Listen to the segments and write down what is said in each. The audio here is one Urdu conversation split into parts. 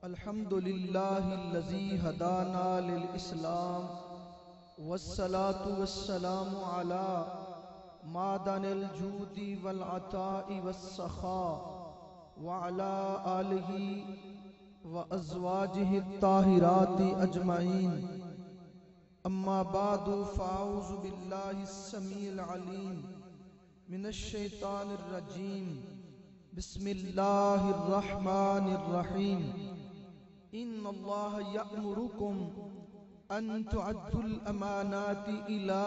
الحمد لله الذي هدانا للإسلام والصلاة والسلام على معدن الجود والعطاء والسخاء وعلى آله وأزواجه الطاهرات أجمعين. أما بعد فأعوذ بالله السميع العليم من الشيطان الرجيم. بسم الله الرحمن الرحيم. إن الله يأمركم أن تعدوا الأمانات إلى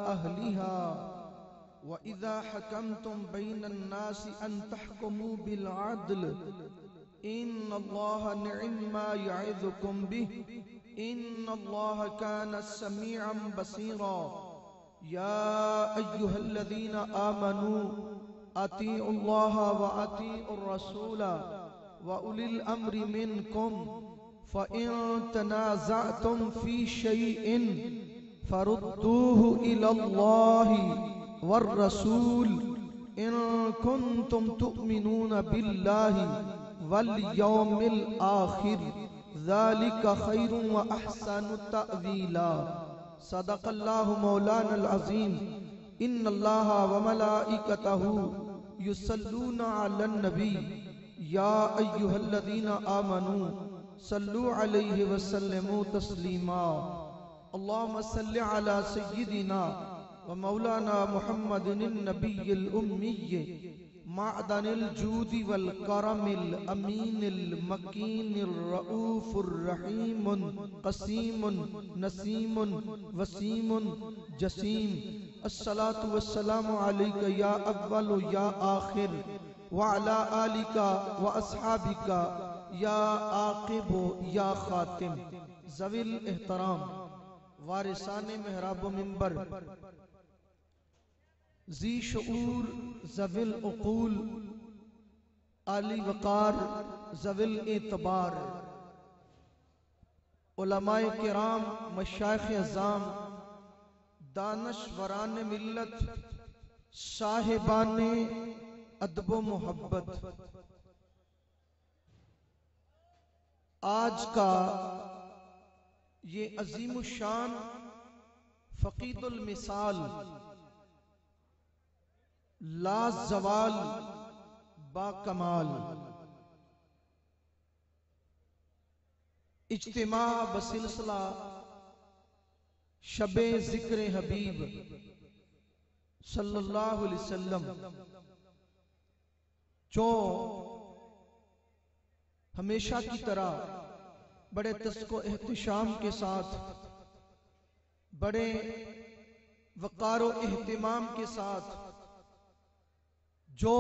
أهلها وإذا حكمتم بين الناس أن تحكموا بالعدل إن الله نعم ما يعظكم به إن الله كان سميعا بصيرا. يا أيها الذين آمنوا أطيعوا الله وأطيعوا الرسول وأولي الأمر منكم فإن تنازعتم في شيء فردوه إلى الله والرسول إن كنتم تؤمنون بالله واليوم الآخر ذلك خير وأحسن تأويلا. صدق الله مولانا العظيم. إن الله وملائكته يصلون على النبي يا أيها الذين آمنوا صلوا عليه وسلموا تسليما. اللهم صل على سيدنا ومولانا محمد النبي الأمي معدن الجود والكرم الأمين المكين الرؤوف الرحيم قسيم نسيم وسيم جسيم. الصلاة والسلام عليك يا أول يا آخر وعلى آلك وأصحابك يا عاقب يا خاتم. ذوی الاحترام وارثان محراب و منبر، ذی شعور ذوی العقول، عالی وقار ذوی الاعتبار، علماء کرام، مشایخ اعظام، دانشوران ملت، صاحبان ادب و محبت، آج کا یہ عظیم الشان فقید المثال لا زوال با کمال اجتماع بسلسلہ شب ذکر حبیب صلی اللہ علیہ وسلم، جو ہمیشہ کی طرح بڑے تسک و احتشام کے ساتھ، بڑے وقار و اہتمام کے ساتھ، جو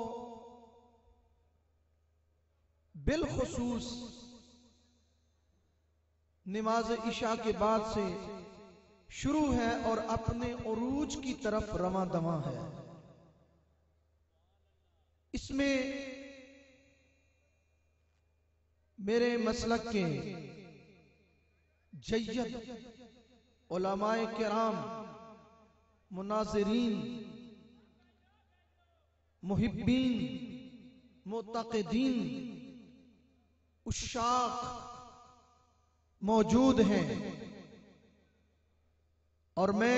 بالخصوص نماز عشاء کے بعد سے شروع ہے اور اپنے عروج کی طرف رواں دواں ہے. اس میں میرے مسلک کے جید علماء کرام، مناظرین، محبین، معتقدین، عشاق موجود ہیں، اور میں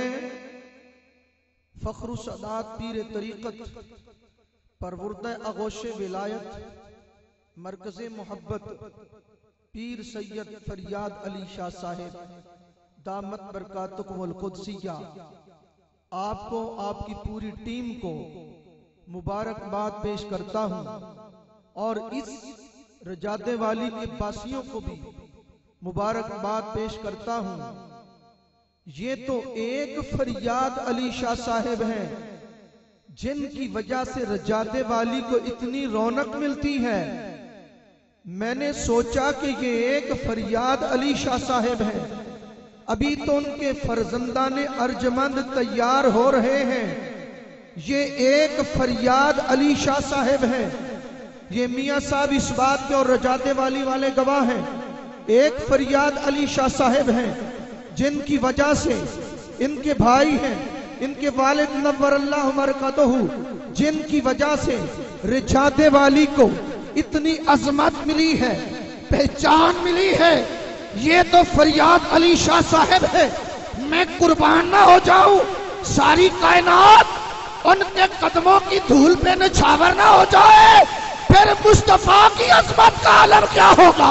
فخر السادات پیر طریقت پروردہ آغوش ولایت مرکز محبت پیر سید فریاد علی شاہ صاحب دامت برکاتکم القدسیہ، آپ کو، آپ کی پوری ٹیم کو مبارکباد پیش کرتا ہوں، اور اس رجادے والی کے باسیوں کو بھی مبارکباد پیش کرتا ہوں. یہ تو ایک فریاد علی شاہ صاحب ہیں جن کی وجہ سے رجادے والی کو اتنی رونق ملتی ہے. میں نے سوچا کہ یہ ایک فریاد علی شاہ صاحب ہیں، ابھی تو ان کے فرزندان ارجمند تیار ہو رہے ہیں. یہ ایک فریاد علی شاہ صاحب ہیں. یہ میاں صاحب اس بات کے اور رجادے والی والے گواہ ہیں. ایک فریاد علی شاہ صاحب ہیں جن کی وجہ سے ان کے بھائی ہیں، ان کے والد نور اللہ مرکزہ، جن کی وجہ سے رجادے والی کو اتنی عظمت ملی ہے، پہچان ملی ہے، یہ تو فریاد علی شاہ صاحب ہے۔ میں قربان نہ ہو جاؤں، ساری کائنات ان کے قدموں کی دھول پہ نچھاور نہ ہو جائے، پھر مصطفیٰ کی عظمت کا عالم کیا ہوگا؟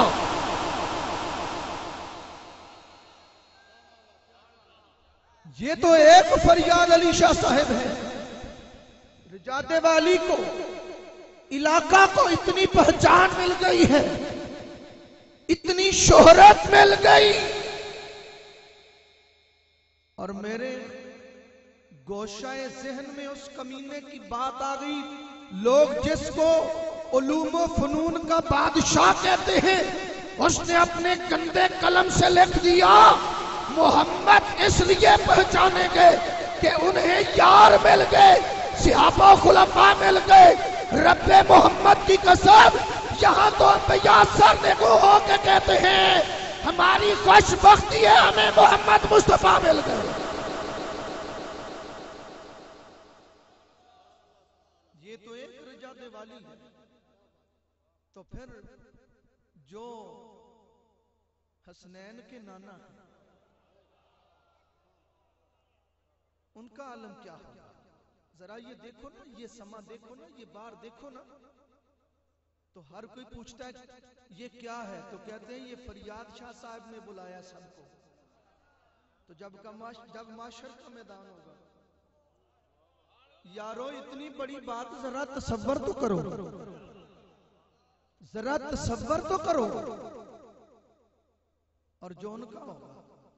یہ تو ایک فریاد علی شاہ صاحب ہے۔ رجاد والی کو، علاقہ کو اتنی پہچان مل گئی ہے، اتنی شہرت مل گئی، اور میرے گوشہ ذہن میں اس کمینے کی بات آ گئی، لوگ جس کو علوم و فنون کا بادشاہ کہتے ہیں، اس نے اپنے گندے قلم سے لکھ دیا محمد اس لیے پہچانے گے کہ انہیں یار مل گئے، صحابہ و خلفاء مل گئے۔ رب محمد کی قسم، یہاں تو انبیاء سر نگو ہو کے کہتے ہیں ہماری خوش بختی ہے، ہمیں محمد مصطفیٰ مل گئے۔ یہ تو ایک رجاد والی ہے، تو پھر جو حسنین کے نانا ہیں ان کا عالم کیا ہوگا؟ ذرا یہ دیکھو نا، یہ سما دیکھو نا، یہ بار دیکھو نا، تو ہر کوئی پوچھتا ہے یہ کیا ہے، تو کہتے ہیں یہ فریاد شاہ صاحب نے بلایا سب کو۔ تو جب معاشر کا میدان ہوگا، یارو اتنی بڑی بات ذرا تصور تو کرو، ذرا تصور تو کرو، اور جو ان کا ہوگا،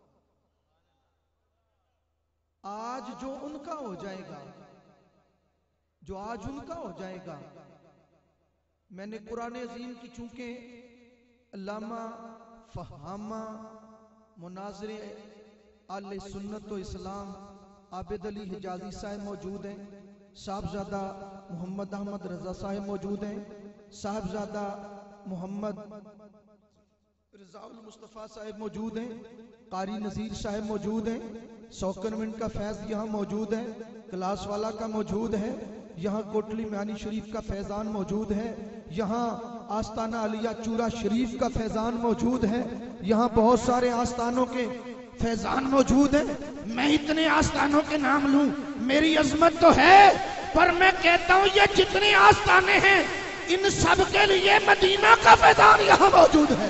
آج جو ان کا ہو جائے گا، جو آج ان کا ہو جائے گا، میں نے قرآن عظیم کی چونکہ علامہ فہامہ مناظر اہل سنت و اسلام عابد علی حجازی صاحب موجود ہیں، صاحبزادہ محمد احمد رضا صاحب موجود ہیں، صاحبزادہ محمد رضا المصطفیٰ صاحب موجود ہیں، قاری نذیر صاحب موجود ہیں، 100 کنونٹ کا فیض یہاں موجود ہے، کلاس والا کا موجود ہے، یہاں کوٹلی میانی شریف کا فیضان موجود ہے، یہاں آستانہ علیہ چورا شریف کا فیضان موجود ہے، یہاں بہت سارے آستانوں کے فیضان موجود ہیں۔ میں اتنے آستانوں کے نام لوں، میری عظمت تو ہے، پر میں کہتا ہوں یہ جتنے آستانے ہیں ان سب کے لیے مدینہ کا فیضان یہاں موجود ہے،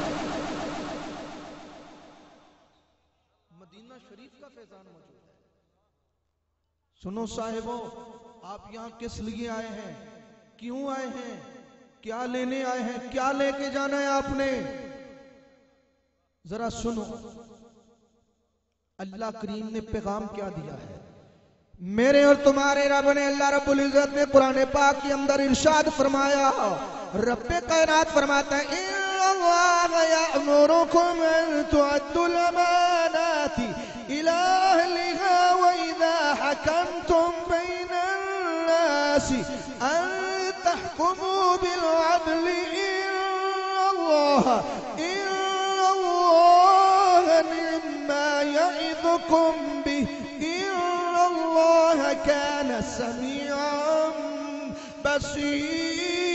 مدینہ شریف کا فیضان موجود ہے۔ سنو صاحبوں، آپ یہاں کس لیے آئے ہیں، کیوں آئے ہیں، کیا لینے آئے ہیں، کیا لے کے جانا ہے آپ نے؟ ذرا سنو، اللہ کریم نے پیغام کیا دیا ہے؟ میرے اور تمہارے رب نے، اللہ رب العزت نے قرآن پاک کے اندر ارشاد فرمایا، رب کائنات فرماتا ہے اللہ یأمرکم ان تعدوا الامانات الى اہلها واذا حکمتم بین الناس ان تحکموا بالعدل ان اللہ مما یعظکم به ان اللہ کان سمیعا بصیرا۔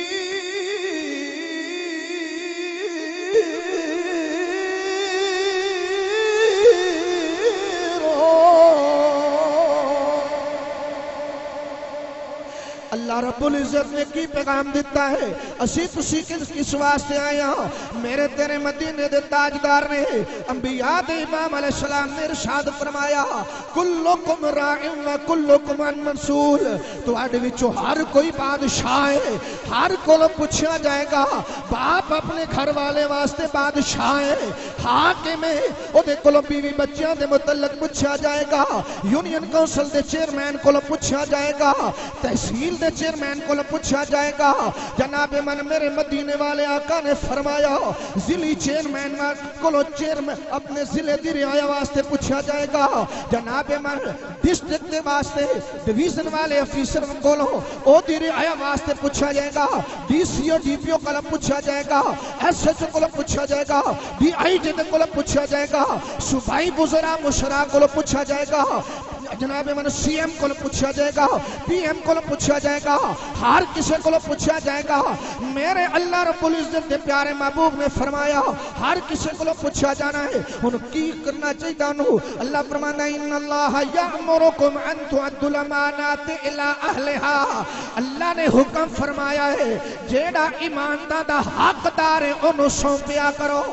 اللہ رب العزت نے کی پیغام دیتا ہے، اسی تسی کس واسطے آیا ہوں، میرے تیرے مدینے دے تاجدار نے، انبیاء دے امام علیہ السلام نے ارشاد فرمایا کلکم راعٍ و کلکم مسئول، تو اڈ وچوں ہر کوئی بادشاہ ہے، ہر کو پوچھا جائے گا۔ باپ اپنے گھر والے واسطے بادشاہ ہے، حاکم ہے، او دے کولوں بیوی بچیاں دے متعلق پوچھا جائے گا، یونین کونسل دے چیئرمین کولوں پوچھا جائے گا، تحصیل دے چیئرمین کو پوچھا جائے گا۔ جناب من میرے مدینے والے آقا نے فرمایا ضلعی چیئرمین کو اپنے ضلع دی رعایا واسطے پوچھا جائے گا۔ جناب من ڈسٹرکٹ دے واسطے ڈویژن والے افیسر کو او دی رعایا واسطے پوچھا جائے گا، D C O D P او کو پوچھا جائے گا، ایس ایچ او کو پوچھا جائے گا، ڈی آئی جی کو پوچھا جائے گا، صوبائی وزراء مشرا کو پوچھا جائے گا، جناب من سی ایم کو پوچھا جائے گا، پی ایم کو پوچھا جائے گا، ہر کسی کو پوچھا جائے گا۔ میرے اللہ رب العزت کے پیارے محبوب نے فرمایا ہر کسی کو پوچھا جانا ہے، ہن کی کرنا چاہیے انہوں؟ اللہ فرماتا ہے ان اللہ یامرکم ان تؤدوا الامانات الی اہلھا، اللہ نے حکم فرمایا ہے جیڑا ایماندار دا حقدار ہے انہوں سونپیا کرو۔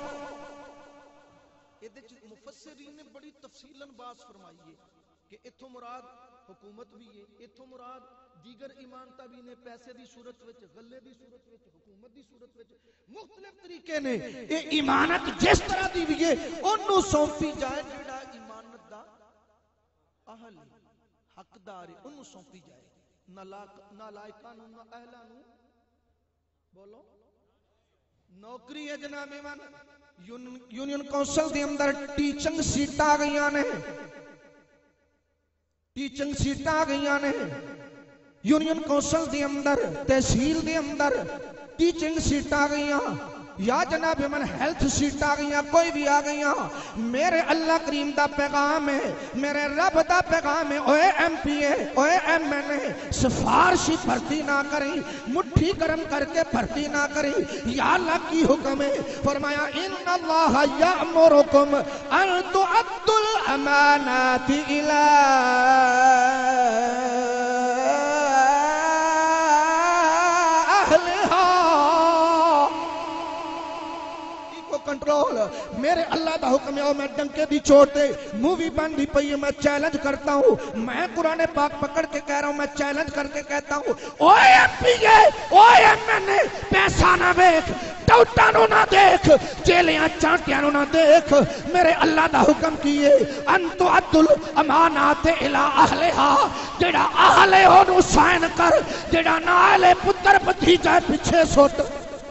مفسرین نے بڑی تفصیلاً بات فرمائی ہے کہ اتھوں مراد حکومت بھی ہے، اتھوں مراد دیگر ایمانتا بھی نے، پیسے دی صورت وچ، غلے دی صورت وچ، حکومت دی صورت وچ، مختلف طریقے نے یہ ایمانت جس طرح دی بھی ہے انہوں سونپی جائے، جیڑا ایمانت دا اہل حقدار ہے انہوں سونپی جائے، نالائکانوں نہ اہلانوں بولو نوکری ہے جناب ایمان۔ یونین کونسل دے اندر ٹیچنگ سیٹاں آ گئیاں نے، ٹیچنگ سیٹاں آ گئیاں نے، یونین کونسل دے اندر تحصیل دے اندر ٹیچنگ سیٹاں آ گئیاں، یا جناب من ہیلتھ سیٹ آ گئیاں، کوئی بھی آ گئیاں۔ میرے اللہ کریم دا پیغام ہے، میرے رب دا پیغام ہے، اوے ایم پی اے، اوے ایم این اے سفارشی بھرتی نہ کریں، مٹھی گرم کر کے بھرتی نہ کریں۔ یا اللہ کی حکم ہے، فرمایا ان اللہ یامرکم ان تؤدوا الامانات الی کنٹرول۔ میرے اللہ دا حکم ہے، میں ڈنکے دی چوٹ تے مووی بندی پئی ہے، میں چیلنج کرتا ہوں، میں قرآن پاک پکڑ کے کہہ رہا ہوں، میں چیلنج کر کے کہتا ہوں اوے ایم پی اے، اوے ایم این اے پیسہ نہ دیکھ، ٹوٹا نو نہ دیکھ، جیلیاں چانٹیاں نو نہ دیکھ، میرے اللہ دا حکم کیے ان تؤدوا الامانات الی اہلھا، جڑا اہل ہے اونوں سائن کر، جڑا نہ اہل پتر بھتیجا پیچھے سٹ۔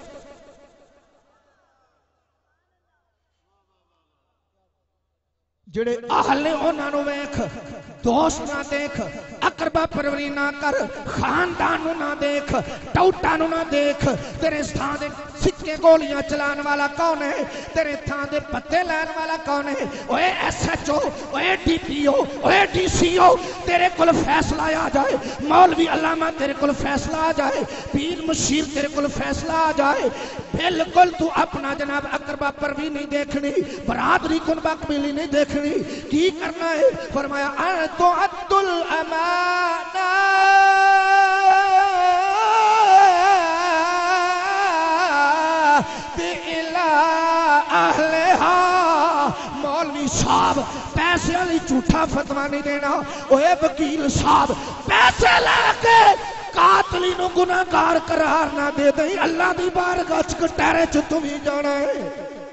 جڑے اہل انہاں نو ویکھ، دوست نہ دیکھ، اقربا پروری نہ کر، خاندان نہ دیکھ، ٹوٹا نہ دیکھ۔ تیرے تھاں دے سکے گولیاں چلان والا کون ہے؟ تیرے تھاں دے پتے لین والا کون ہے؟ اوے ایس ایچ او، اوے ڈی پی او، اوے ڈی سی او، تیرے کول فیصلہ آ جائے، مولوی علامہ تیرے کول فیصلہ آ جائے، پیر مشیر تیرے کول فیصلہ آ جائے، بالکل تو اپنا جناب اقربا پروری نہیں دیکھنی، برادری کنبہ قبیلی نہیں دیکھنی، کی کرنا ہے؟ فرمایا ان تؤدوا الامانات الی اہلھا۔ مولوی صاحب پیسے والی جھوٹا فتویٰ نہیں دینا، اوے وکیل صاحب پیسے لے کے قاتلی نو گناہگار قرار نہ دے دیں، اللہ دی بارگاہ وچ کٹہرے چ تمہیں جانا ہے۔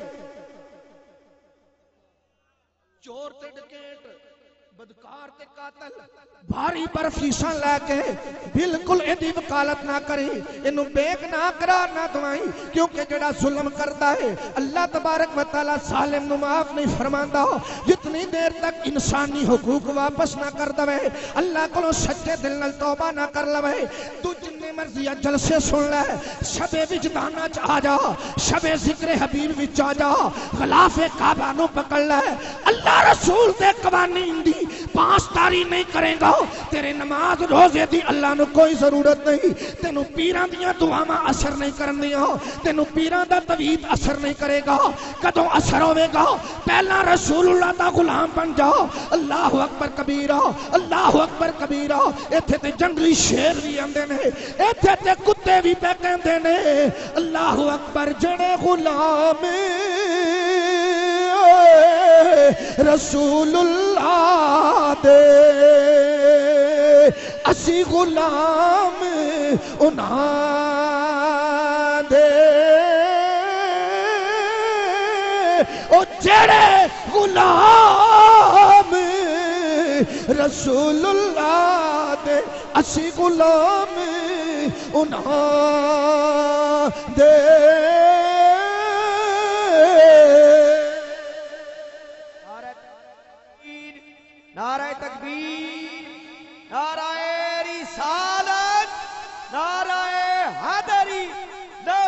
چور تے ڈکیٹ، بدکار تے قاتل بھاری برفیساں لے کے بالکل ایدی وکالت نہ کریں، انہوں بیگ نہ قرار نہ دوائیں، کیونکہ جڑا ظلم کرتا ہے اللہ تبارک و تعالیٰ ظالم نو معاف نہیں فرماندا۔ جتنی دیر تک انسانی حقوق واپس نہ کر دوے، اللہ کو سچے دل نال توبہ نہ کر لوے، تو جتنے مرضی جلسے سن لے، شب وجدان وچ آ جا، شب ذکر حبیب وچ آ جا، غلاف کعبہ نو پکڑ لے، اللہ رسول دے قوانین دی پاسداری نہیں کرے گا، تیرے نماز روزے دی اللہ نو کوئی ضرورت نہیں، تینو پیران دیاں دعاواں اثر نہیں کرن دیاں، تینو پیران دا توحید اثر نہیں کرے گا۔ کدوں اثر ہوے گا؟ پہلا رسول اللہ دا غلام بن جا۔ اللہ اکبر کبیرہ، اللہ اکبر کبیرہ۔ ایتھے تے جنگلی شیر بھی آندے نے، ایتھے تے کتے بھی پہ کہندے نے اللہ اکبر۔ جڑے غلام رسول اللہ دے، اسی غلام انہاں دے، او جڑے غلام رسول اللہ دے، اسی غلام انہاں دے۔ نعرہ تکبیر، نعرہ رسالت، نعرہ حیدری،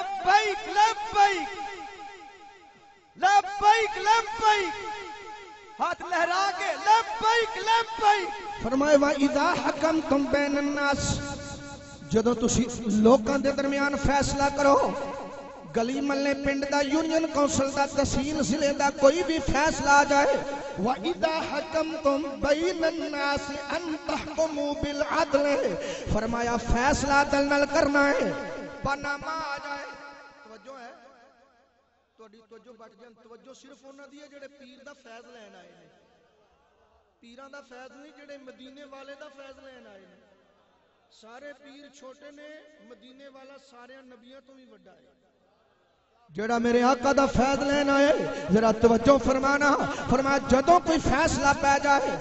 لبیک لبیک لبیک لبیک، ہاتھ لہرا کے لبیک لبیک. فرمائے وَإِذَا حَكَمْتُمْ بَيْنَ النَّاسِ جدو تسی لوکاں دے درمیان فیصلہ کرو گلی ملے پنڈ دا یونین کونسل دا تحصیل ضلع دا کوئی بھی فیصلہ آ جائے وَإِذَا حَكَمْتُمْ بَيْنَ النَّاسِ أَن تَحْكُمُوا بِالْعَدْلِ فرمایا فیصلہ عدل نال کرنا ہے پاناما آ جائے. توجہ ہے تہاڈی توجہ بٹ جان توجہ صرف انہاں دی ہے جڑے پیر دا فیض لین آئے نے پیراں دا فیض نہیں جڑے مدینے والے دا فیض لین آئے نے. سارے پیر چھوٹے نے مدینے والا سارے نبیوں تو بھی بڑا ہے. جڑا میرے آقا دا فیض لینا ہے ذرا توجہ فرمانا فرمایا جدوں کوئی فیصلہ پہ جائے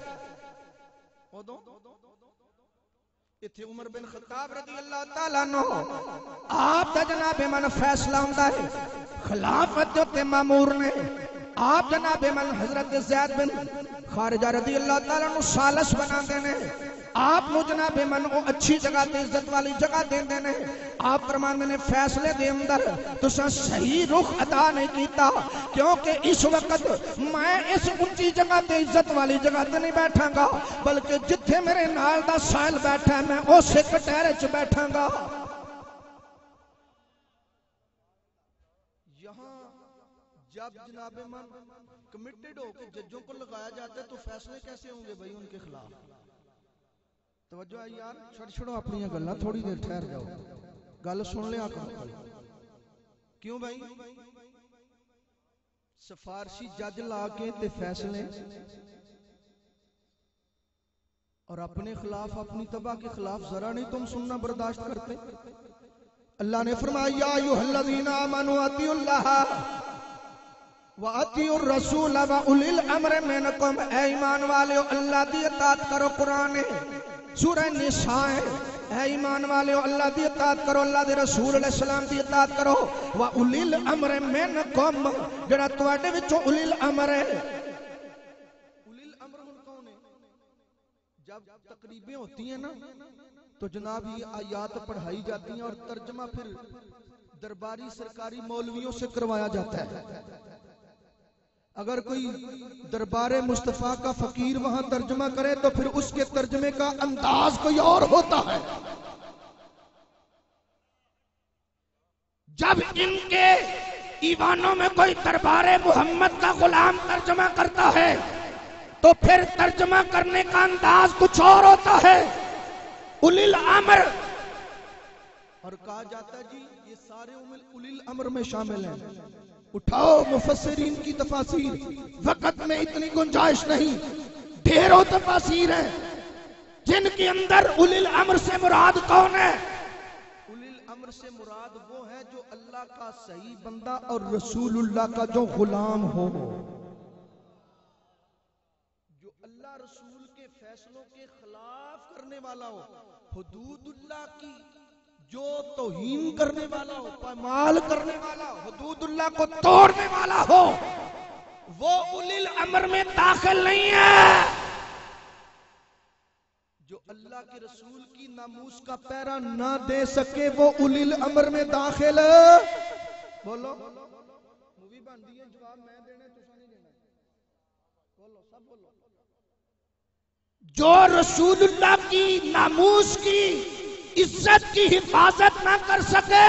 اتھے عمر بن خطاب رضی اللہ تعالیٰ عنہ آپ دا جناب من فیصلہ ہوندا ہے خلافت جو تے مامور نے آپ جناب من حضرت زید بن خارجہ رضی اللہ تعالیٰ عنہ سالس بنا دینے آپ نو جناب من او اچھی جگہ تے عزت والی جگہ دین دینے آپ فرماندے نے فیصلے دے اندر تساں صحیح رخ ادا نہیں کیتا کیونکہ اس وقت میں اس اونچی جگہ تے عزت والی جگہ تے نہیں بیٹھاں گا بلکہ جتھے میرے نال دا سائل بیٹھا ہے میں اسے کٹہرے چ بیٹھاں گا. یہاں جب جناب من کمیٹڈ ہو کے ججوں کو لگایا جاتا ہے تو فیصلے کیسے ہوں گے بھائی ان کے خلاف. توجہ ہے یار چھڑو اپنی گلاں تھوڑی دیر ٹھہر جاؤ گل سن لیا کرو. کیوں بھائی سفارشی جج لا کے تے فیصلے اور اپنے خلاف اپنی تباہ کے خلاف ذرا نہیں تم سننا برداشت کرتے. اللہ نے فرمایا یا ایھا الذین آمنوا اطیعوا اللہ وَأَطِیعُوا الرَّسُولَ وَأُولِي الْأَمْرِ مِنْکُمْ اے ایمان والے اللہ دی اطاعت کرو. قرآن سورہ نساء اے ایمان والے اللہ دی اطاعت کرو اللہ دے رسول علیہ السلام دی اطاعت کرو. وَأُولِي الْأَمْرِ مِنْکُمْ جڑا تواڈے وچوں اولی الامر ہے. اولی الامر کون ہے؟ جب تقریبیں ہوتی ہیں نا تو جناب یہ آیات پڑھائی جاتی ہیں اور ترجمہ پھر درباری سرکاری مولویوں سے کروایا جاتا ہے. اگر کوئی دربار مصطفیٰ کا فقیر وہاں ترجمہ کرے تو پھر اس کے ترجمے کا انداز کوئی اور ہوتا ہے. جب ان کے ایوانوں میں کوئی دربار محمد کا غلام ترجمہ کرتا ہے تو پھر ترجمہ کرنے کا انداز کچھ اور ہوتا ہے. اولی الامر اور کہا جاتا ہے جی یہ سارے اولی الامر میں شامل ہیں. اٹھاؤ مفسرین کی تفاسیر وقت میں اتنی گنجائش نہیں ڈھیروں تفاسیر ہیں جن کے اندر اولی الامر سے مراد کون ہے. اولی الامر سے مراد وہ ہے جو اللہ کا صحیح بندہ اور رسول اللہ کا جو غلام ہو جو اللہ رسول کے فیصلوں کے خلاف کرنے والا ہو حدود اللہ کی جو توہین کرنے والا ہو پامال کرنے والا ہو حدود اللہ کو توڑنے والا ہو وہ اولی الامر میں داخل نہیں ہے. جو اللہ کے رسول کی ناموس کا پیرا نہ دے سکے وہ اولی الامر میں داخل. بولو مووی بن دی ہے جواب میں دینا تساں نہیں دینا. بولو سب بولو. جو رسول اللہ کی ناموس کی عزت کی حفاظت نہ کر سکے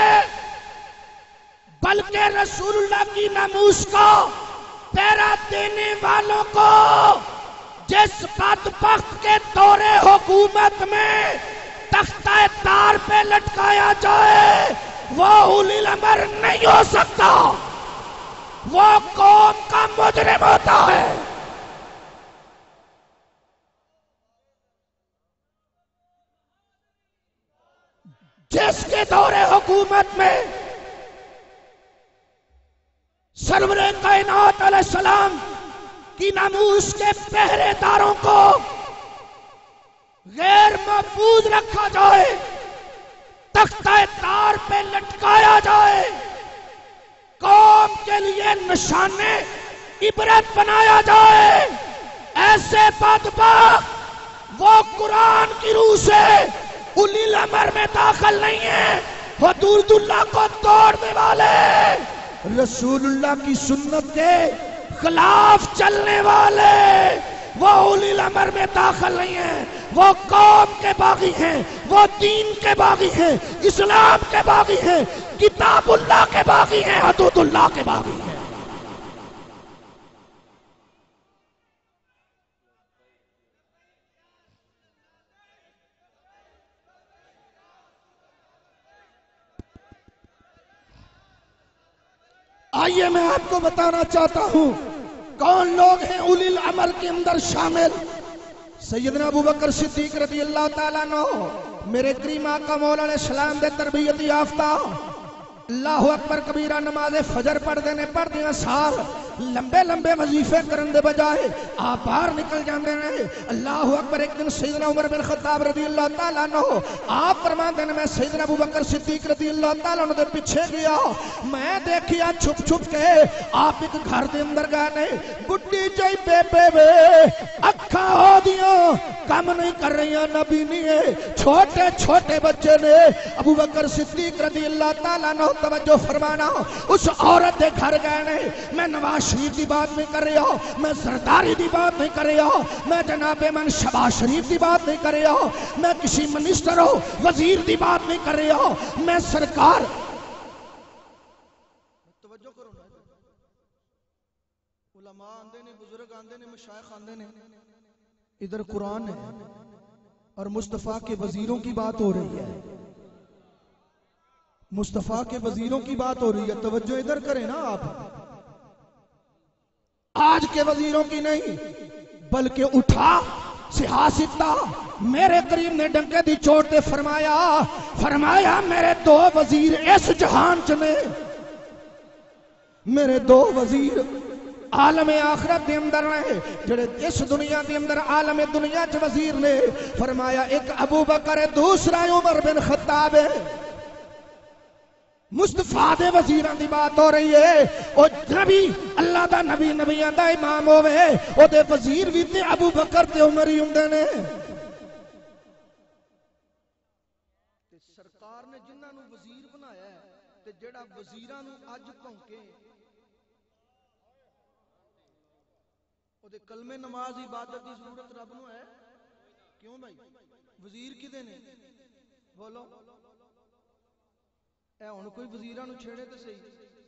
بلکہ رسول اللہ کی ناموس کو پہرا دینے والوں کو جس بدبخت کے دور حکومت میں تختہ تار پہ لٹکایا جائے وہ اولی الامر نہیں ہو سکتا. وہ قوم کا مجرم ہوتا ہے. جس کے دور حکومت میں سرور کائنات علیہ السلام کی ناموس کے پہرے داروں کو غیر محفوظ رکھا جائے تختہ تار پہ لٹکایا جائے قوم کے لیے نشانے عبرت بنایا جائے ایسے بدبخت وہ قرآن کی روح سے اولی الامر میں داخل نہیں ہے. حدود اللہ کو توڑنے والے رسول اللہ کی سنت کے خلاف چلنے والے وہ اولی الامر میں داخل نہیں ہیں، وہ قوم کے باغی ہیں، وہ دین کے باغی ہیں، اسلام کے باغی ہیں، کتاب اللہ کے باغی ہیں، حدود اللہ کے باغی ہیں۔ آئیے میں آپ کو بتانا چاہتا ہوں کون لوگ ہیں اولی الامر کے اندر شامل۔ سیدنا ابوبکر صدیق رضی اللہ تعالیٰ عنہ، میرے کریم آقا مولا علیہ السلام دے تربیت یافتہ، اللہ اکبر کبیرہ نماز فجر پڑھ دیاں سال لمبے لمبے وظیفے کرن دے بجائے آپ باہر نکل جاندے ہیں۔ اللہ اکبر۔ ایک دن سیدنا عمر بن خطاب رضی اللہ تعالیٰ عنہ آپ فرماندے نے میں سیدنا ابوبکر صدیق رضی اللہ تعالیٰ عنہ دے پیچھے گیا، میں دیکھیا چھپ چھپ کے آپ ایک گھر دے اندر گئے نے، بڈی جائی بے وے اکھاں ہو دیاں کم نہیں کر رہی ہیں، نبی نہیں ہے، چھوٹے چھوٹے بچے نے۔ ابوبکر صدیق رضی اللہ تعالیٰ عنہ توجہ فرمانا، اس عورت دے گھر گئے نے، میں نواز شریف دی بات نہیں کر رہا ہوں، میں سرداری دی بات نہیں کر رہا ہوں، میں جناب من شہباز شریف دی بات نہیں کر رہا ہوں، میں کسی منسٹر ہو وزیر دی بات نہیں کر رہا ہوں، میں سرکار۔ توجہ کرو نا، علماء آندے نے، بزرگ آندے نے، مشائخ آندے نے، ادھر قرآن ہے اور مصطفیٰ کے وزیروں کی بات ہو رہی ہے، مصطفیٰ کے وزیروں کی بات ہو رہی ہے، توجہ ادھر کریں نا آپ، آج کے وزیروں کی نہیں، بلکہ اٹھا سیاستہ میرے قریب نے ڈنکے دی چوٹ دے فرمایا میرے دو وزیر اس جہان چ نے، میرے دو وزیر عالم آخرت دے اندر نے، جڑے اس دنیا دے اندر عالم دنیا چ وزیر نے، فرمایا ایک ابو بکر ہے، دوسرا عمر بن خطاب ہے۔ مصطفیٰ دے وزیران دی بات ہو رہی ہے، او نبی اللہ دا نبی نبیاں دا امام ہوئے، او دے وزیر بھی تے ابو بکر تے عمر ہی ہوندے نے۔ سرکار نے جنہاں نو وزیر بنایا ہے تے جڑا وزیراں نو اج بھونکے او دے کلمے نماز عبادت دی ضرورت رب نو ہے؟ کیوں بھائی؟ وزیر کدے نے؟ بولو اے ہن کوئی وزیراں نو چھیڑے تے صحیح،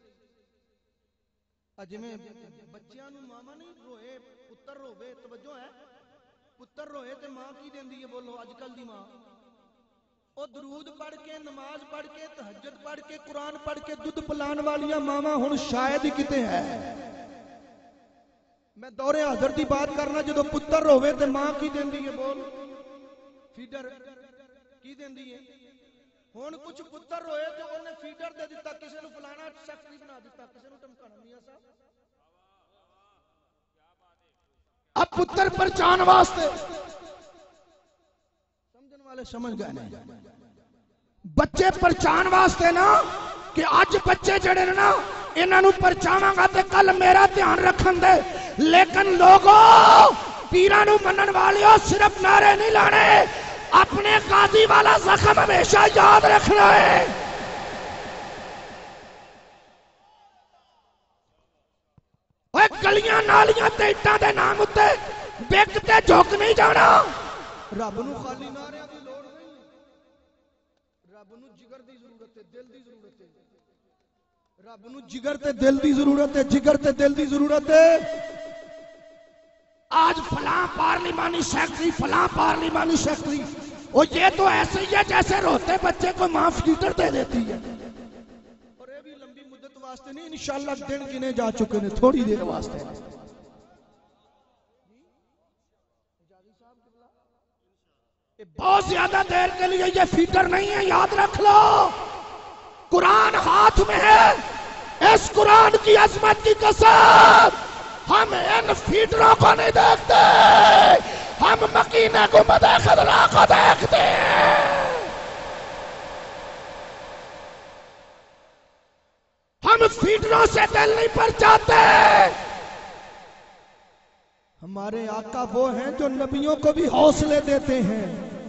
اجویں بچیاں نو ماما نہیں روئے پتر روے، توجہ ہے، پتر روئے تے ماں کی دیندی ہے؟ بولو اج کل دی ماں او درود پڑھ کے، نماز پڑھ کے، تہجد پڑھ کے، قرآن پڑھ کے دودھ پلان والیاں ماواں ہن شاید ہی کتے ہے۔ میں دور حاضر دی بات کرنا، جدو پتر روے تے ماں کی دیندی ہے؟ بول فیڈر کی دیندی ہے؟ ہون کچھ پتر روئے تو انہیں فیڈر دے دیتا، کسے نو فلانا سیکٹری بنا دیتا، کسے نو ٹمکانا میاں صاحب۔ اب پتر پرچان واسطے سمجھن والے سمجھ گئے نہیں، بچے پرچان واسطے نا، کہ اج بچے جڑے نا انہاں نو پرچاواں گا تے کل میرا دھیان رکھن دے، لیکن لوگوں پیراں نو منن والیو صرف نعرے نہیں لانے، اپنے قاضی والا زخم ہمیشہ یاد رکھنا ہے۔ اوے گلیاں نالیاں تے اٹاں دے نام اتے بیک تے جھک نہیں جانا۔ رب نو خالی نعریاں دی لوڑ نہیں، رب نو جگر دی ضرورت ہے، دل دی ضرورت ہے، رب نو جگر تے دل دی ضرورت ہے، جگر تے دل دی ضرورت ہے۔ آج فلاں پارلیمانی سیکٹری، فلاں پارلیمانی سیکٹری، وہ یہ تو ایسے ہی ہے جیسے روتے بچے کو ماں فیڈر دے دیتی ہے۔ اور یہ بھی لمبی مدت واسطے نہیں، انشاءاللہ دن گنے جا چکے نے، تھوڑی دیر واسطے۔ بہت زیادہ دیر کے لیے یہ فیڈر نہیں ہے، یاد رکھ لو۔ قرآن ہاتھ میں ہے، اس قرآن کی عظمت کی قسم ہم ان فیڈروں کو نہیں دیکھتے، ہم مکینے گنبد خضرا کو دیکھتے ہیں۔ ہم فیڈروں سے دل نہیں پرچاتے۔ ہمارے آقا وہ ہیں جو نبیوں کو بھی حوصلے دیتے ہیں،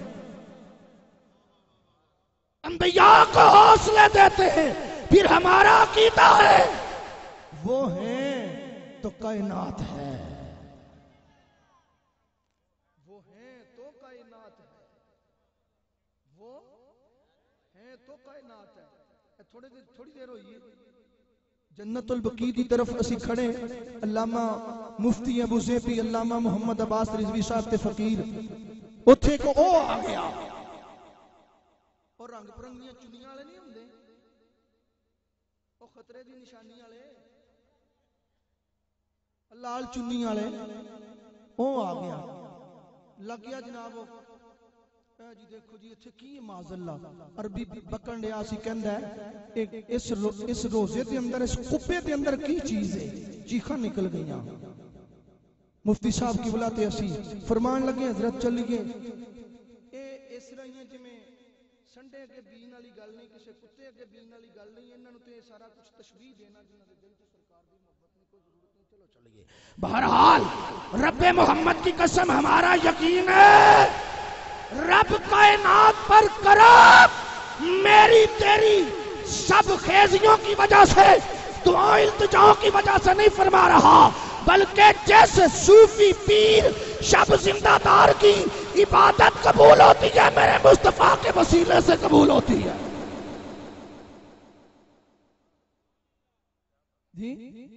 انبیاء کو حوصلے دیتے ہیں۔ پھر ہمارا عقیدہ ہے وہ ہیں تو کائنات ہے، وہ ہیں تو کائنات ہے، وہ ہیں تو کائنات ہے۔ تھوڑی دیر ہوئی ہے، جنت البقیع کی طرف اسی کھڑے، علامہ مفتی ابو زیبی علامہ محمد عباس رضوی صاحب تے فقیر اتھے کو او آ گیا، اور رنگ برنگیاں چنیاں والے نہیں ہوندے، وہ خطرے دی نشانی والے، لال چنی والے او آ گیا، لگ گیا جناب اے جی دیکھو جی اتھے کی معاذ اللہ عربی بکن ڈیا سی کہندا ہے اس روزے دے اندر اس کپے دے اندر کی چیز ہے، چیخاں نکل گئیاں۔ مفتی صاحب کی بلا تے اسی فرمان لگے حضرت چلیے، اے اس طرح ہی جویں سنڈے اگے بین والی گل نہیں، کسے کتے اگے بین والی گل نہیں، انہاں نوں تے سارا کچھ تشبیہ دینا جنہاں دے دل تے سرکار دی محبت نہیں، کوئی ضرورت نہیں۔ چلو چلیے، بہرحال رب محمد کی قسم ہمارا یقین ہے رب کائنات پر کرم میری تیری سب خیزیوں کی وجہ سے، دعائیں التجاؤں کی وجہ سے نہیں فرما رہا، بلکہ جیسے صوفی پیر شب زندہ دار کی عبادت قبول ہوتی ہے میرے مصطفیٰ کے وسیلے سے قبول ہوتی ہے۔ جی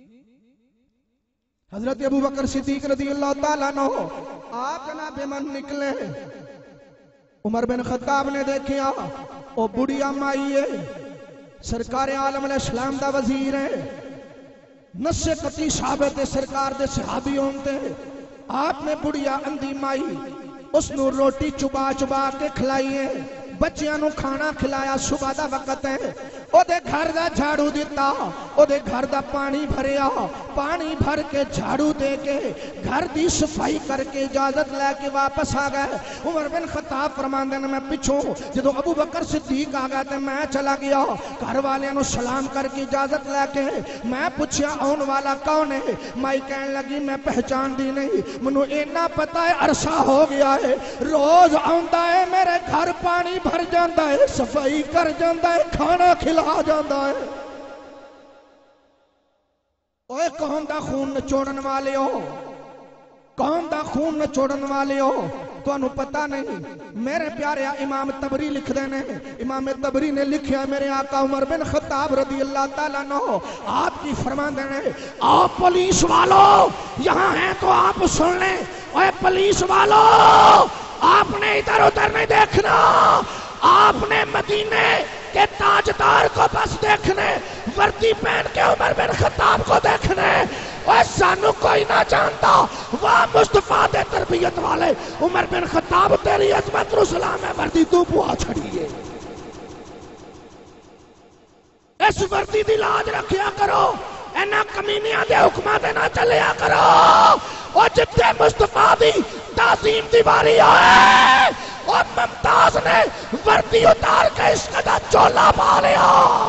حضرت ابو بکر صدیق رضی اللہ تعالیٰ عنہ آپ جناب من نکلے، عمر بن خطاب نے دیکھیا او بڑھیا مائی ہے، سرکار عالم علیہ السلام دا وزیر ہے، نسے قطعی ثابت ہے سرکار دے صحابی ہوندے، آپ نے بڑھیا اندھی مائی اس نو روٹی چبا چبا کے کھلائی ہے، بچیاں نو کھانا کھلایا، صبح دا وقت ہے، او دے گھر دا جھاڑو دیتا، او دے گھر دا پانی بھریا، پانی بھر کے جھاڑو دے کے گھر دی صفائی کر کے اجازت لے کے واپس آ گئے۔ عمر بن خطاب فرماندے نے میں پچھوں جدو ابو بکر صدیق آ گئے تے میں چلا گیا، گھر والے نو سلام کر کے اجازت لے کے میں پوچھیا آن والا کون ہے، مائی کہن لگی میں پہچان دی نہیں، منو اینا پتا ہے عرصہ ہو گیا ہے، روز آندا ہے میرے گھر پانی بھر جاندا ہے، صفائی کر جاندا ہے، کھانا کھلا جاندا ہے۔ اوے قوم دا خون نچوڑن والے ہو، قوم دا خون نچوڑن والے ہو، تو انہوں پتہ نہیں میرے پیارے امام تبری لکھ دینے، امام تبری نے لکھیا میرے آقا عمر بن خطاب رضی اللہ تعالیٰ عنہ آپ کی فرمان دینے، آؤ پولیس والو یہاں ہیں تو آپ سن لیں، اوے پولیس والو آپ نے ادھر ادھر نہیں دیکھنا، آپ نے مدینے کے تاجدار کو بس دیکھنے، وردی پہن کے عمر بن خطاب کو دیکھنے، اور سانو کوئی نہ جانتا، وہ مصطفیٰ دے تربیت والے عمر بن خطاب تیری عظمت رسلام ہے، وردی تو پوا چھڑیے، اس وردی دی لاج رکھیا کرو، اینا کمینیاں دے حکمہ دے نہ چلیا کرو، اور جتے مصطفیٰ دی تعظیم دی باری آئے اور ممتاز نے وردی اتار کے اس کا چولا پا لیا۔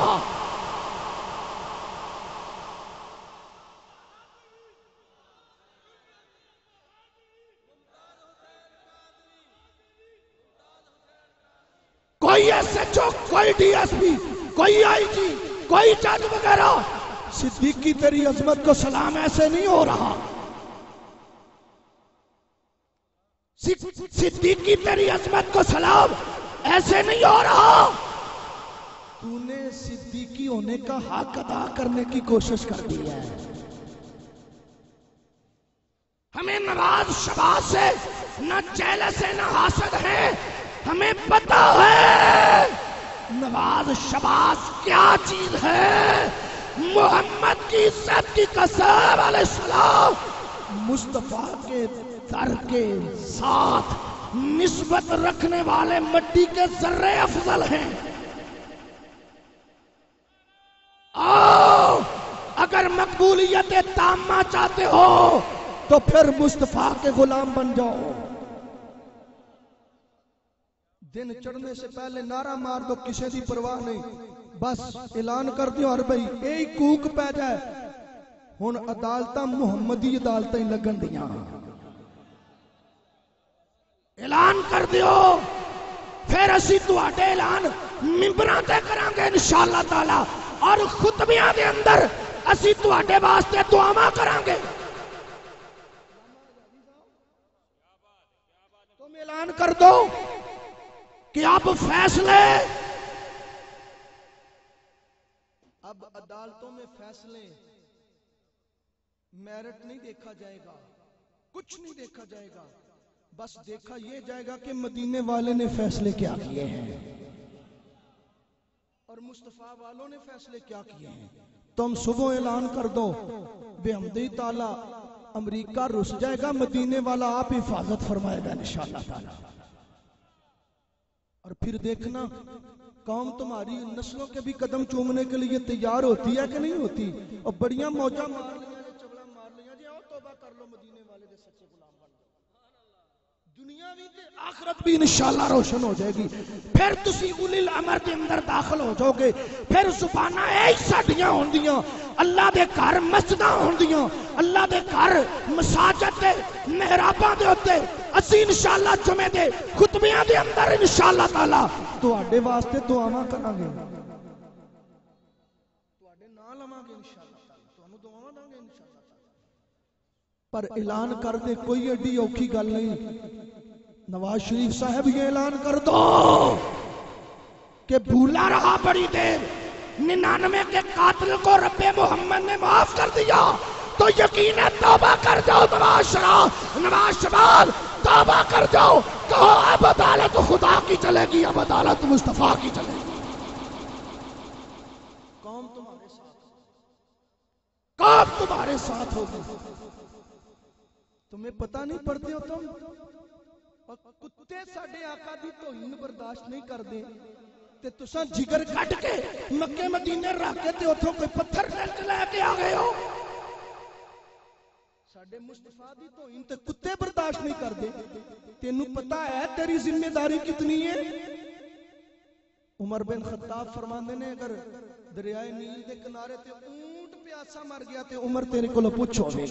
کوئی ایس ایچ او، کوئی ڈی ایس پی، کوئی آئی جی، کوئی جج وغیرہ صدیقی تیری عظمت کو سلام ایسے نہیں ہو رہا، صدیقی تیری عظمت کو سلام ایسے نہیں ہو رہا، تو نے صدیقی ہونے کا حق ادا کرنے کی کوشش کر دی ہے۔ ہمیں نواز شباز سے نہ چیلے سے نہ حاسد ہے، ہمیں پتا ہے نواز شباز کیا چیز ہے، محمد کی عزت کی قسم علیہ السلام مصطفیٰ کے در کے ساتھ نسبت رکھنے والے مٹی کے ذرے افضل ہیں۔ آؤ اگر مقبولیت تامہ چاہتے ہو تو پھر مصطفیٰ کے غلام بن جاؤ، دن چڑھنے سے پہلے نعرہ مار دو، کسی دی پرواہ نہیں، بس اعلان کر دیو اور بھئی ایک کوک پہ جائے، ہن عدالتاں محمدی عدالتاں ہی لگن دیاں، اعلان کر دیو، پھر اسی تواڈے اعلان ممبراں تے کرانگے انشاءاللہ تعالی، اور خطبیاں دے اندر اسی تواڈے واسطے دعاواں کرانگے. تم اعلان کر دو کہ اب فیصلے، اب عدالتوں میں فیصلے میرٹ نہیں دیکھا جائے گا، کچھ نہیں دیکھا جائے گا، بس دیکھا یہ جائے گا کہ مدینے والے نے فیصلے کیا کیے ہیں اور مصطفیٰ والوں نے فیصلے کیا کیے ہیں. تم صبح اعلان کر دو بحمدی تعالی امریکہ رس جائے گا، مدینے والا آپ حفاظت فرمائے گا انشاءاللہ تعالی. اور پھر دیکھنا قوم تمہاری نسلوں کے بھی قدم چومنے کے لیے تیار ہوتی ہے کہ نہیں ہوتی. اور بڑیاں موجہ مار لیا جی، چبڑا مار لیا جی، آؤ توبہ کر لو، مدینے والے دے سچے غلام بن جاؤ، دنیا بھی تے آخرت بھی انشاءاللہ روشن ہو جائے گی. پھر تسی اولی الامر دے اندر داخل ہو جاؤ گے. پھر زباناں اے ساڈیاں ہوندیاں، اللہ دے گھر مسجداں ہوندیاں، اللہ دے گھر مساجد دے محراباں دے اوتے اسی انشاءاللہ جمعے دے خطبیاں دے اندر انشاءاللہ تعالی تواڈے واسطے دعاواں کراں گے، تواڈے نام لواں گے انشاءاللہ تعالی، تانوں دعاواں داں گے انشاءاللہ تعالی. پر اعلان کر دے کوئی ایڈی اوکھی گل نہیں. نواز شریف صاحب یہ اعلان کر دو کہ بھولا رہا بڑی دیر، 99 کے قاتل کو رب محمد نے معاف کر دیا تو یقین ہے توبہ کر جاؤ. نواز شباب توبہ کر جاؤ، کہو اب عدالت خدا کی چلے گی، اب عدالت مصطفیٰ کی چلے گی. قوم تمہارے ساتھ، کام تمہارے ساتھ ہوگی. تمہیں پتہ نہیں پڑتے ہو تم، اور کتے ساڈے آقا دی توہین برداشت نہیں کر دے تے تساں جگر کٹ کے مکے مدینے رکھ کے تے اتھوں کوئی پتھر لے کے آ گئے ہو. ساڈے مصطفیٰ دی توہین تے کتے برداشت نہیں کر دے. تینوں پتہ ہے تیری ذمہ داری کتنی ہے؟ عمر بن خطاب فرماندے نے اگر دریائے نیل دے کنارے تے اونٹ پیاسا مر گیا تے عمر تیرے کولوں پوچھو گے.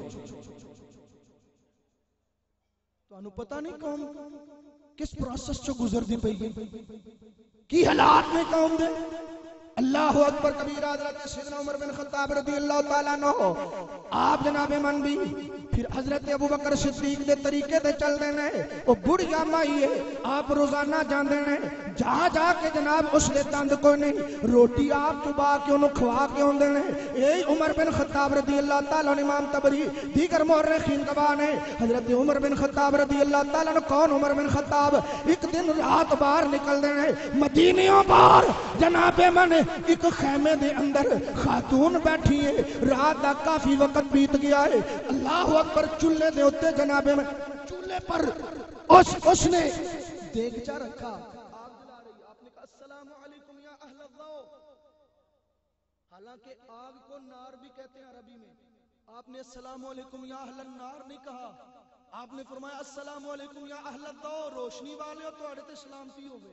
تانوں پتہ نہیں قوم کس پروسیس چوں گزردی پئی ہے، کی حالات میں قوم دے. اللہ اکبر کبیرہ. حضرت سیدنا عمر بن خطاب رضی اللہ تعالیٰ عنہ آپ جناب من بھی پھر حضرت ابو بکر صدیق دے طریقے دے چل دینے. وہ بڑھیا مائی ہے، آپ روزانہ جان دینے جہاں جا کے جناب اس لے تند کوئی نہیں، روٹی آپ چبا کے انہوں کھوا کے ہوں دینے. اے عمر بن خطاب رضی اللہ تعالیٰ عنہ امام تبری دیگر مورخین گواہ نے. حضرت عمر بن خطاب رضی اللہ تعالیٰ عنہ کون؟ عمر بن خطاب ایک دن رات باہر نکل دینے، مدینیوں باہر جناب من ایک خیمے دے اندر خاتون بیٹھی ہے، رات دا کافی وقت بیت گیا ہے. اللہ اکبر. چولہے دے ہوتے جناب میں چولہے پر اس نے دیگچہ رکھا، آگ جلا رہی. آپ نے کہا السلام علیکم یا اہل الضوء. حالانکہ آگ کو نار بھی کہتے ہیں عربی میں. آپ نے السلام علیکم یا اہل النار نہیں کہا، آپ نے فرمایا السلام علیکم یا اہل الضوء. روشنی والے ہو تو اڑے تے سلامتی ہوگے،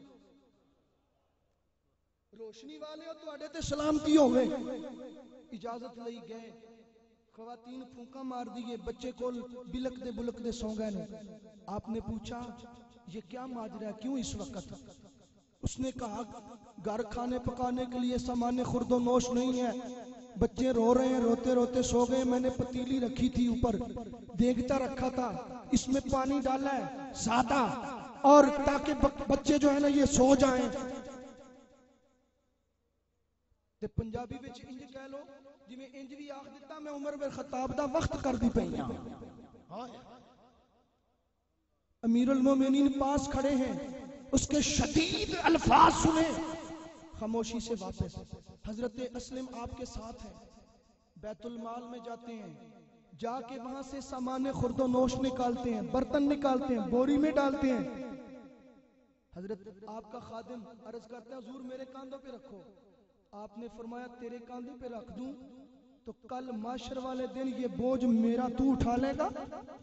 روشنی والے ہو تو اڑے تے سلامتی ہوگے. اجازت لئی گئے، خواتین پھونکا مار دیئے، بچے کو بلک دے سو گئے نے. آپ نے پوچھا یہ کیا ماجرا ہے، کیوں اس وقت؟ اس نے کہا گھر کھانے پکانے کے لیے سامان خرد و نوش نہیں ہے، بچے رو رہے ہیں، روتے روتے سو گئے. میں نے پتیلی رکھی تھی اوپر، دیگچہ رکھا تھا، اس میں پانی ڈالا ہے سادہ، اور تاکہ بچے جو ہے نا یہ سو جائیں. تے پنجابی وچ انج کہہ لو جی میں انج بھی آخ دیتا میں عمر بن خطاب دا وقت کر دی پئی ہاں. امیر المومنین پاس کھڑے ہیں، اس کے شدید الفاظ سنے، خاموشی سے واپس. حضرت اسلم آپ کے ساتھ ہیں، بیت المال میں جاتے ہیں، جا کے وہاں سے سامان خرد و نوش نکالتے ہیں، برتن نکالتے ہیں، بوری میں ڈالتے ہیں. حضرت آپ کا خادم عرض کرتا ہے حضور میرے کاندھوں پہ رکھو. آپ نے فرمایا تیرے کاندھے پہ رکھ دوں تو کل معاشر والے دن یہ بوجھ میرا تو اٹھا لے گا.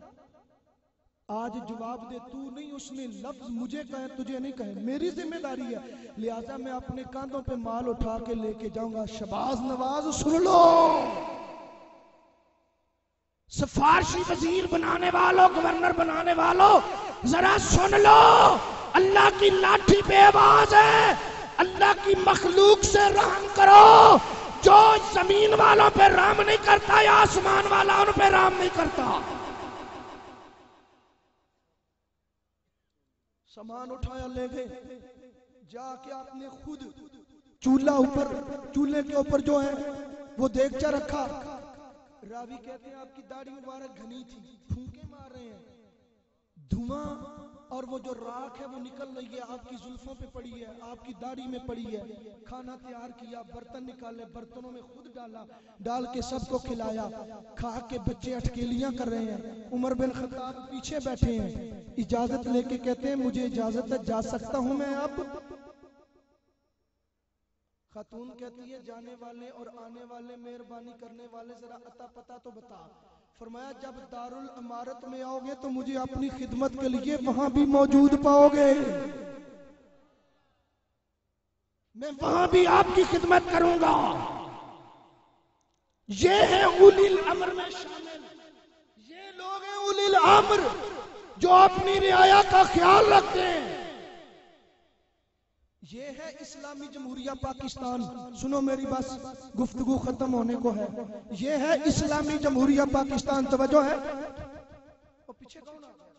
آج جواب دے تو نہیں، اس نے لفظ مجھے کہے تجھے نہیں کہے، میری ذمہ داری ہے، لہٰذا میں اپنے کاندھوں پہ مال اٹھا کے لے کے جاؤں گا. شباز نواز سن لو، سفارشی وزیر بنانے والوں، گورنر بنانے والوں ذرا سن لو، اللہ کی لاٹھی بے آواز ہے، اللہ کی مخلوق سے رحم کرو. جو زمین والوں پہ رحم نہیں کرتا یا آسمان والا ان پہ رحم نہیں کرتا. سامان اٹھایا لے گئے, جا کے آپ نے خود چولہے کے اوپر جو ہے وہ دیگچہ رکھا. راوی کہتے ہیں آپ کی داڑھی مبارک گھنی تھی, پھونکے مار رہے ہیں, دھواں اور وہ جو راکھ ہے وہ نکل رہی ہے, آپ کی زلفوں پہ پڑی ہے, آپ کی داڑھی میں پڑی ہے. کھانا تیار کیا, برتن نکالے, برتنوں میں خود ڈال کے سب کو کھلایا. کھا کے بچے اٹکیلیاں کر رہے ہیں. عمر بن خطاب پیچھے بیٹھے ہیں, اجازت لے کے کہتے ہیں مجھے اجازت ہے, جا سکتا ہوں میں اب؟ خاتون کہتی ہے جانے والے اور آنے والے مہربانی کرنے والے ذرا عطا پتہ تو بتا. فرمایا جب دارالامارت میں آؤ گے تو مجھے اپنی خدمت کے لیے وہاں بھی موجود پاؤ گے, میں وہاں بھی آپ کی خدمت کروں گا. یہ ہے اولی الامر میں شامل, یہ لوگ ہیں اولی الامر جو اپنی رعایا کا خیال رکھتے ہیں. یہ ہے اسلامی جمہوریہ پاکستان. سنو میری بات, گفتگو ختم ہونے کو ہے. یہ ہے اسلامی جمہوریہ پاکستان. توجہ ہے. اور پیچھے کون آ گیا؟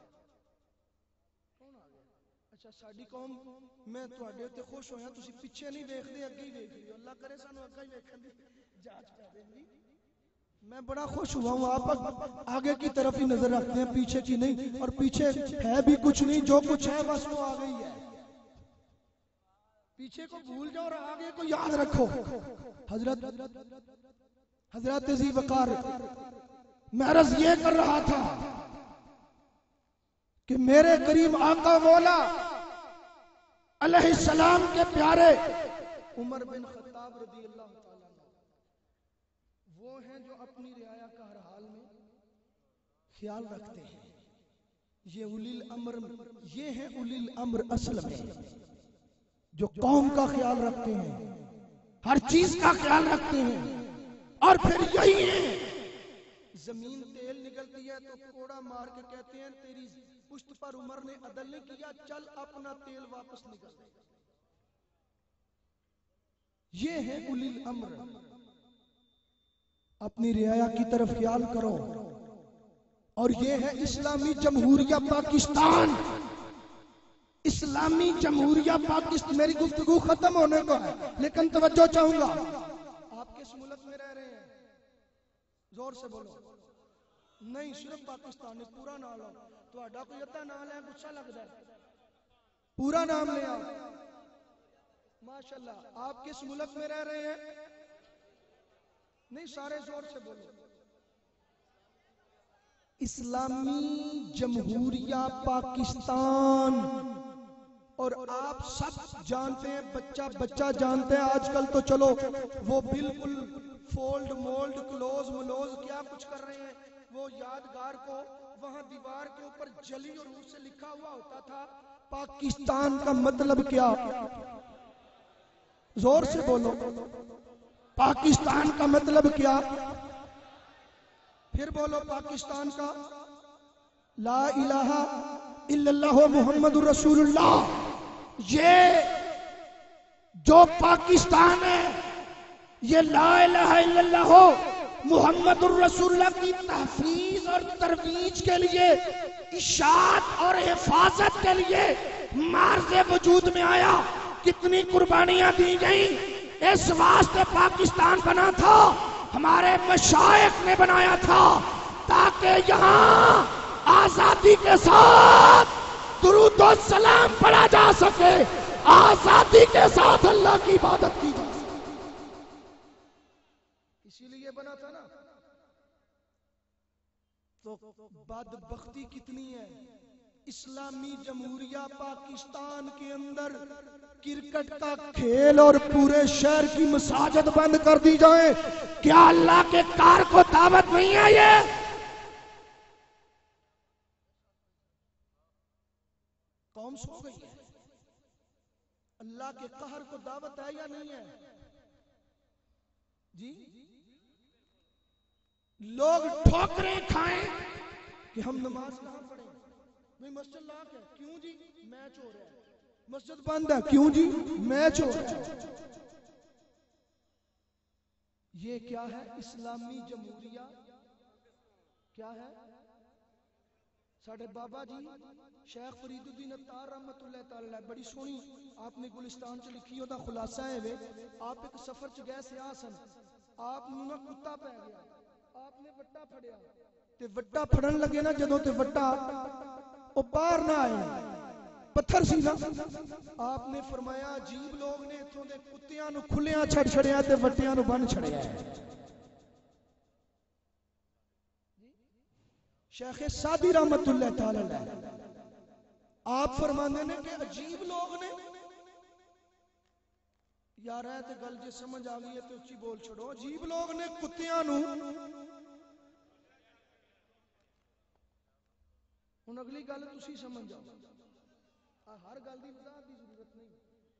اچھا ساڈی قوم, میں تواڈے تے خوش ہویا, تسی پیچھے نہیں دیکھدے, اگے ہی دیکھ لیو. اللہ کرے سانو اگے ہی ویکھن دی جاچ کر دیں. میں بڑا خوش ہوا ہوں, آپ آگے کی طرف ہی نظر رکھتے ہیں, پیچھے کی نہیں. اور پیچھے ہے بھی کچھ نہیں, جو کچھ ہے بس وہ آ گئی ہے. پیچھے کو بھول جاؤ اور آگے کو یاد رکھو. حضرت ذی وقار, میں عرض یہ کر رہا تھا کہ میرے کریم آقا مولا علیہ السلام کے پیارے عمر بن خطاب رضی اللہ تعالیٰ وہ ہیں جو اپنی رعایا کا ہر حال میں خیال رکھتے ہیں. یہ اولی الامر, یہ ہیں اولی الامر اصل میں, جو قوم کا خیال رکھتے ہیں, ہر چیز کا خیال رکھتے ہیں. اور پھر یہی ہے, زمین تیل نکلتی ہے تو کوڑا مار کے کہتے ہیں تیری پشت پر عمر نے عدل نہیں کیا, چل اپنا تیل واپس نکل. یہ ہے اولی الامر. اپنی رعایا کی طرف خیال کرو. اور یہ ہے اسلامی جمہوریہ پاکستان. اسلامی جمہوریہ پاکستان. میری گفتگو ختم ہونے کو ہے لیکن توجہ چاہوں گا. آپ کس ملک میں رہ رہے ہیں؟ زور سے بولو. نہیں, صرف پاکستان میں. پورا نام لو. تہاڈا کوئی ادا نام ہے, غصہ لگتا ہے, پورا نام لے آؤ. ماشاءاللہ. آپ کس ملک میں رہ رہے ہیں؟ نہیں, سارے زور سے بولو. اسلامی جمہوریہ پاکستان. اور آپ سب جانتے ہیں, بچہ جانتے ہیں. آج کل تو چلو وہ بالکل فولڈ مولڈ کلوز ملوز کیا کچھ کر رہے ہیں. وہ یادگار کو وہاں دیوار کے اوپر جلی اور روح سے لکھا ہوا ہوتا تھا پاکستان کا مطلب کیا. زور سے بولو. پاکستان کا مطلب کیا؟ پھر بولو. پاکستان کا لا الہ الا اللہ محمد الرسول اللہ. یہ جو پاکستان ہے یہ لا الہ الا اللہ محمد الرسول اللہ کی تحفیظ اور ترویج کے لیے, اشاعت اور حفاظت کے لیے مارز وجود میں آیا. کتنی قربانیاں دی گئیں. اس واسطے پاکستان بنا تھا, ہمارے مشائخ نے بنایا تھا تاکہ یہاں آزادی کے ساتھ درود و سلام پڑھا جا سکے, آزادی کے ساتھ اللہ کی عبادت کی جا سکے. اسی لیے بنا تھا نا. تو بدبختی کتنی ہے, اسلامی جمہوریہ پاکستان کے اندر کرکٹ کا کھیل اور پورے شہر کی مساجد بند کر دی جائیں. کیا اللہ کے کار کو دعوت نہیں ہے؟ یہ قوم سو گئی ہے. اللہ کے قہر کو دعوت ہے یا نہیں ہے؟ جی, لوگ ٹھوکریں کھائیں کہ ہم نماز کہاں پڑھیں. نہیں, مسجد لاک ہے. کیوں جی؟ میچ ہو رہا ہے. مسجد بند ہے. کیوں جی؟ میچ ہو رہا ہے. یہ کیا ہے؟ اسلامی جمہوریہ کیا ہے؟ ساڑھے بابا جی شیخ فرید الدین اتار رحمت اللہ تعالی بڑی سونی آپ نے گلستان چ لکھی ہوتا خلاصہ ہے وے آپ ایک سفر چ گئے سیاہ سن آپ نوں نہ کتا پہ گیا آپ نے وٹا پھڑیا تے وٹا پھڑن لگے نا جدوں تے وٹا او باہر نہ آئے پتھر سی نا آپ نے فرمایا عجیب لوگ نے اتھوں دے کتیاں نو کھلیاں چھڑ چھڑیا تے وٹیاں نو بن چھڑیا ہے شیخ سادی رحمت اللہ تعالی آپ فرماندے نے کہ عجیب لوگ نے یار ہے تے گل جے سمجھ آ گئی ہے تے اچھی بول چھڑو عجیب لوگ نے کتیاں نو ہن اگلی گل تسی سمجھ جاؤ ہر گل دی وضاحت دی ضرورت نہیں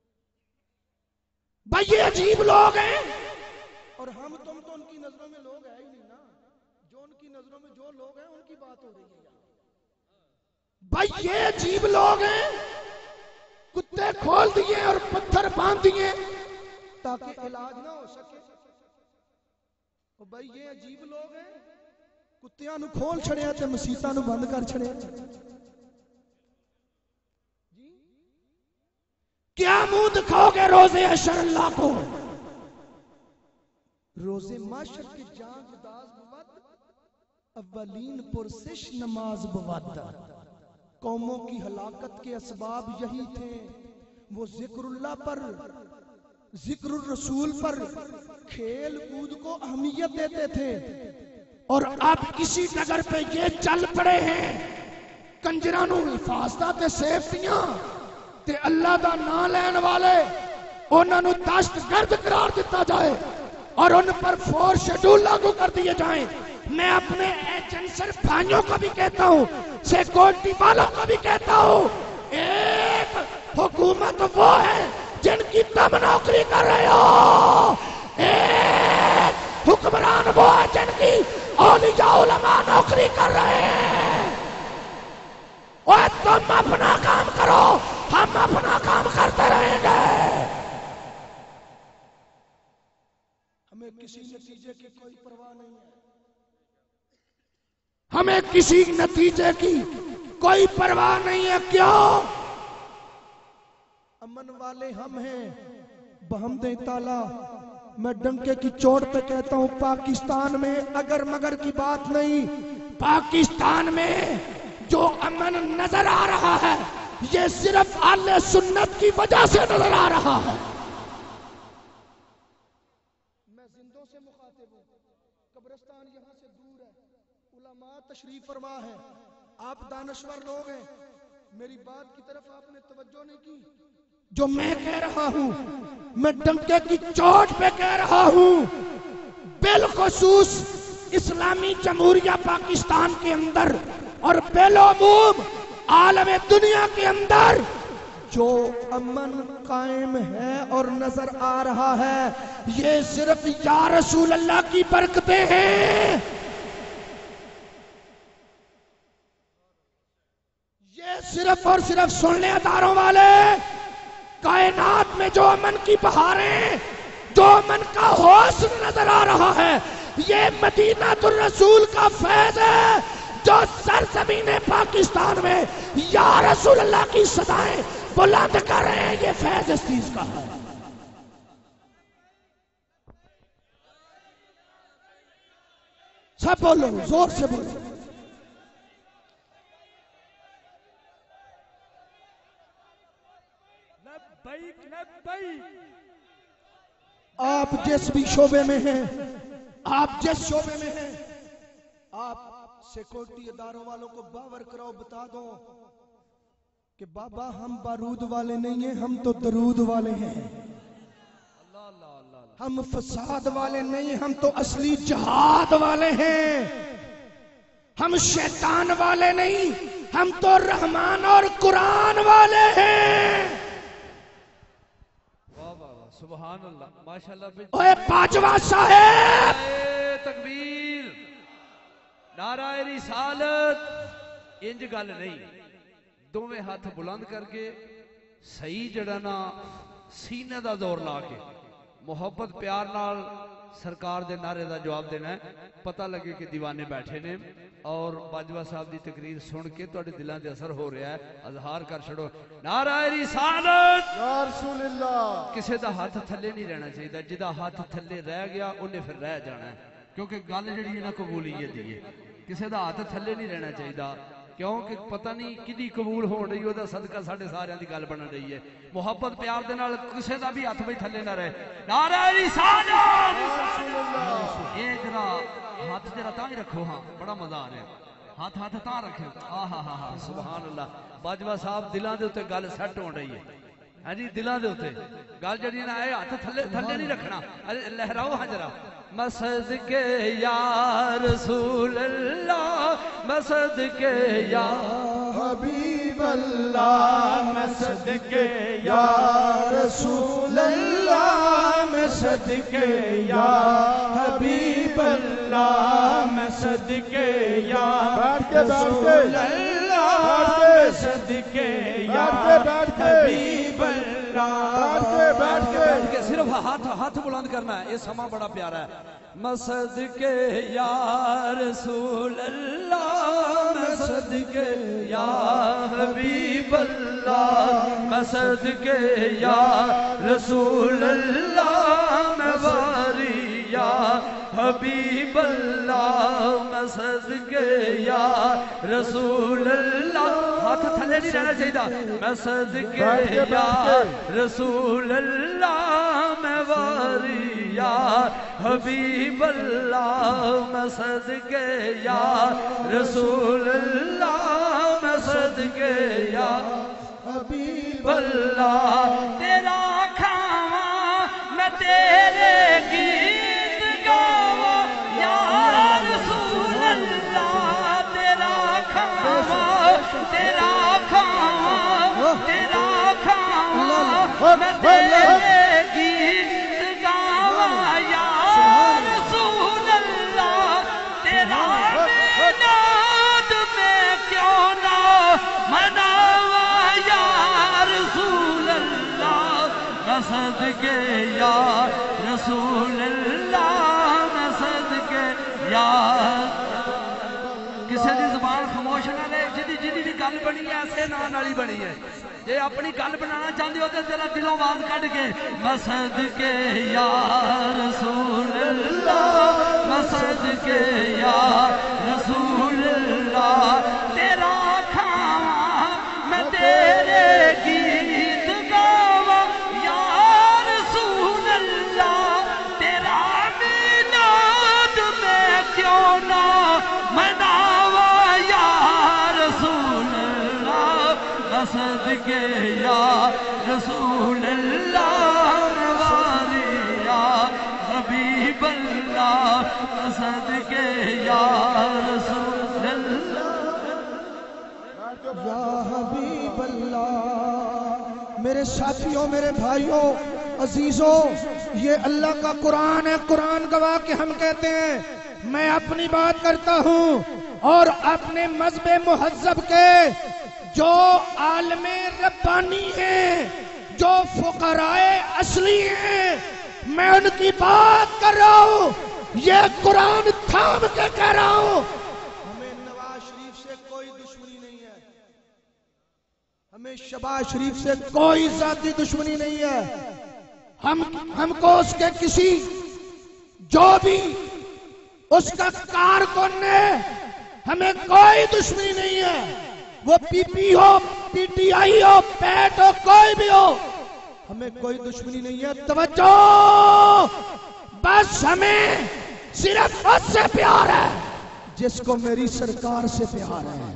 بھائی یہ عجیب لوگ ہیں اور ہم تم تو ان کی نظروں میں لوگ ہیں ہی نہیں نا جو ان کی نظروں میں جو لوگ ہیں ان کی بات ہو رہی ہے بھائی یہ عجیب لوگ ہیں کتے کھول دیے اور پتھر باندھ دیے تاکہ علاج نہ ہو سکے اور بھائی یہ عجیب لوگ ہیں کتیاں نو کھول چھڑیا تے مسیتاں نو بند کر چھڑیا کیا منہ دکھاؤ گے روزے حشر اللہ کو روزے معاشر کی جان گداز بود اولین پرسش نماز بود قوموں کی ہلاکت کے اسباب یہی تھے وہ ذکر اللہ پر ذکر الرسول پر کھیل کود کو اہمیت دیتے تھے اور اب اسی ڈگر پہ یہ چل پڑے ہیں کنجرانوں حفاظتہ سیفتیاں تے اللہ دا نام لین والے انہاں نو دہشت گرد قرار دیتا جائے اور ان پر 4 شیڈول لاگو کر دیے جائیں میں اپنے ایجنسر بھائیوں کو بھی کہتا ہوں سیکورٹی والوں کو بھی کہتا ہوں ایک حکومت وہ ہے جن کی تم نوکری کر رہے ہو ایک حکمران وہ ہے جن کی اولیاء علماء نوکری کر رہے ہیں اور تم اپنا کام کرو ہم اپنا کام کرتے رہیں گے ہمیں کسی نتیجے کی کوئی پرواہ نہیں ہے ہمیں کسی نتیجے کی کوئی پرواہ نہیں ہے کیوں امن والے ہم ہیں بحمد تعالی میں ڈنکے کی چوٹ پہ کہتا ہوں پاکستان میں اگر مگر کی بات نہیں پاکستان میں جو امن نظر آ رہا ہے یہ صرف اہل سنت کی وجہ سے نظر آ رہا ہے میں زندوں سے مخاطب ہوں قبرستان یہاں سے دور ہے علماء تشریف فرما ہے آپ دانشور لوگ ہیں میری بات کی طرف آپ نے توجہ نہیں کی جو میں کہہ رہا ہوں میں ڈنکے کی چوٹ پہ کہہ رہا ہوں بالخصوص اسلامی جمہوریہ پاکستان کے اندر اور بالعموم عالم دنیا کے اندر جو امن قائم ہے اور نظر آ رہا ہے یہ صرف یا رسول اللہ کی برکتیں ہیں یہ صرف اور صرف سننے اداروں والے کائنات میں جو امن کی بہاریں جو امن کا حسن نظر آ رہا ہے یہ مدینہ الرسول کا فیض ہے جو سرزمین پاکستان میں یا رسول اللہ کی صدائیں بلند کر رہے ہیں یہ فیض اس چیز کا ہے سب بولو زور سے بولو آپ جس بھی شعبے میں ہیں آپ جس شعبے میں ہیں آپ سیکورٹی اداروں والوں کو باور کراؤ بتا دو کہ بابا ہم بارود والے نہیں ہیں ہم تو درود والے ہیں ہم فساد والے نہیں ہم تو اصلی جہاد والے ہیں ہم شیطان والے نہیں ہم تو رحمان اور قرآن والے ہیں سبحان اللہ ماشاءاللہ اوے پانچواں صاحب تکبیر نعرہ رسالت انج گل نہیں دوویں ہاتھ بلند کر کے صحیح جڑا نا سینے دا زور لا کے محبت پیار نال سرکار دے نعرے دا جواب دینا ہے پتہ لگے کہ دیوانے بیٹھے نے اور باجوہ صاحب دی تقریر سن کے تواڈے دلاں دے اثر ہو رہا ہے اظہار کر چھڑو نعرہ رسالت یا رسول اللہ کسے دا ہاتھ تھلے نہیں رہنا چاہیے جدا ہاتھ تھلے رہ گیا انہیں پھر رہ جانا ہے کیونکہ گل جڑی ہے نا قبولیت دی ہے کسے دا ہاتھ تھلے نہیں رہنا چاہیے کیونکہ پتہ نہیں کدی قبول ہو رہی ہو دا صدقہ ساڑھے سارے دی گل بن رہی ہے محبت پیار دے نال کسے دا بھی ہاتھ بھئی تھلے نہ رہے نعرہ رسالت ایک را ہاتھ جرا تاں ہی رکھو ہاں بڑا مزہ آ رہا ہے ہاتھ تاں رکھے آہا سبحان اللہ باجوہ صاحب دلاں دے اتے گل سیٹ ہو رہی ہے ہاں جی دلاں دے اتے گل جڑی نا اے ہاتھ تھلے نہیں رکھنا لہراؤ ہاں جرا مسجد کے یا رسول اللہ مسجد کے یا حبیب اللہ مسجد کے یا رسول اللہ مسجد کے یا حبیب اللہ مسجد کے یا رسول اللہ مسجد کے یا حبیب اللہ بیٹھ کے صرف ہاتھ بلند کرنا ہے یہ سما بڑا پیارا ہے مسجد کے یا رسول اللہ مسجد کے یا حبیب اللہ مسجد کے یا رسول اللہ مواری یا حبیب اللہ مسجد کے یا رسول اللہ ہاتھ تھلے نہیں رہنا چاہیے مسجد کے یا رسول اللہ مواری یا حبیب اللہ مسجد کے یا رسول اللہ مسجد کے یا حبیب اللہ تیرا کھاواں میں تیرے گیت گاواں یا رسول اللہ تیرا کھاواں تیرا کھاواں تیرا کھاواں میں تیرے گیت گاواں یا رسول اللہ تیرا میناد میں کیوں نہ مناواں یا رسول اللہ مسجد کے یا رسول اللہ مسجد کے یا کسی دی زبان خاموش نہ رہے جدی دی گل بنی ہے ایسے نام والی بنی ہے جے اپنی گل بنانا چاہتے ہو تو ذرا دلوں آواز کٹ کے مسجد کے یا رسول اللہ مسجد کے یا رسول اللہ تیرا کھاواں میں تیرے گیت گاواں یا رسول اللہ تیرا میناد میں کیوں نہ مناواں یا رسول اللہ مسجد کے یا رسول اللہ مواری یا حبیب اللہ مسجد کے یا رسول اللہ یا حبیب اللہ میرے ساتھیوں میرے بھائیوں عزیزوں یہ اللہ کا قرآن ہے قرآن گواہ کہ ہم کہتے ہیں میں اپنی بات کرتا ہوں اور اپنے مذہب مہذب کے جو عالم ربانی ہیں جو فقراء اصلی ہیں میں ان کی بات کر رہا ہوں یہ قرآن تھام کے کہہ رہا ہوں ہمیں نواز شریف سے کوئی دشمنی نہیں ہے ہمیں شہباز شریف سے کوئی ذاتی دشمنی نہیں ہے ہم کو اس کے کسی جو بھی اس کا کارکن ہے ہمیں کوئی دشمنی نہیں ہے وہ پی پی ہو پی ٹی آئی ہو پیٹ ہو کوئی بھی ہو ہمیں کوئی دشمنی نہیں ہے توجہ بس ہمیں صرف اس سے پیار ہے جس کو میری سرکار سے پیار ہے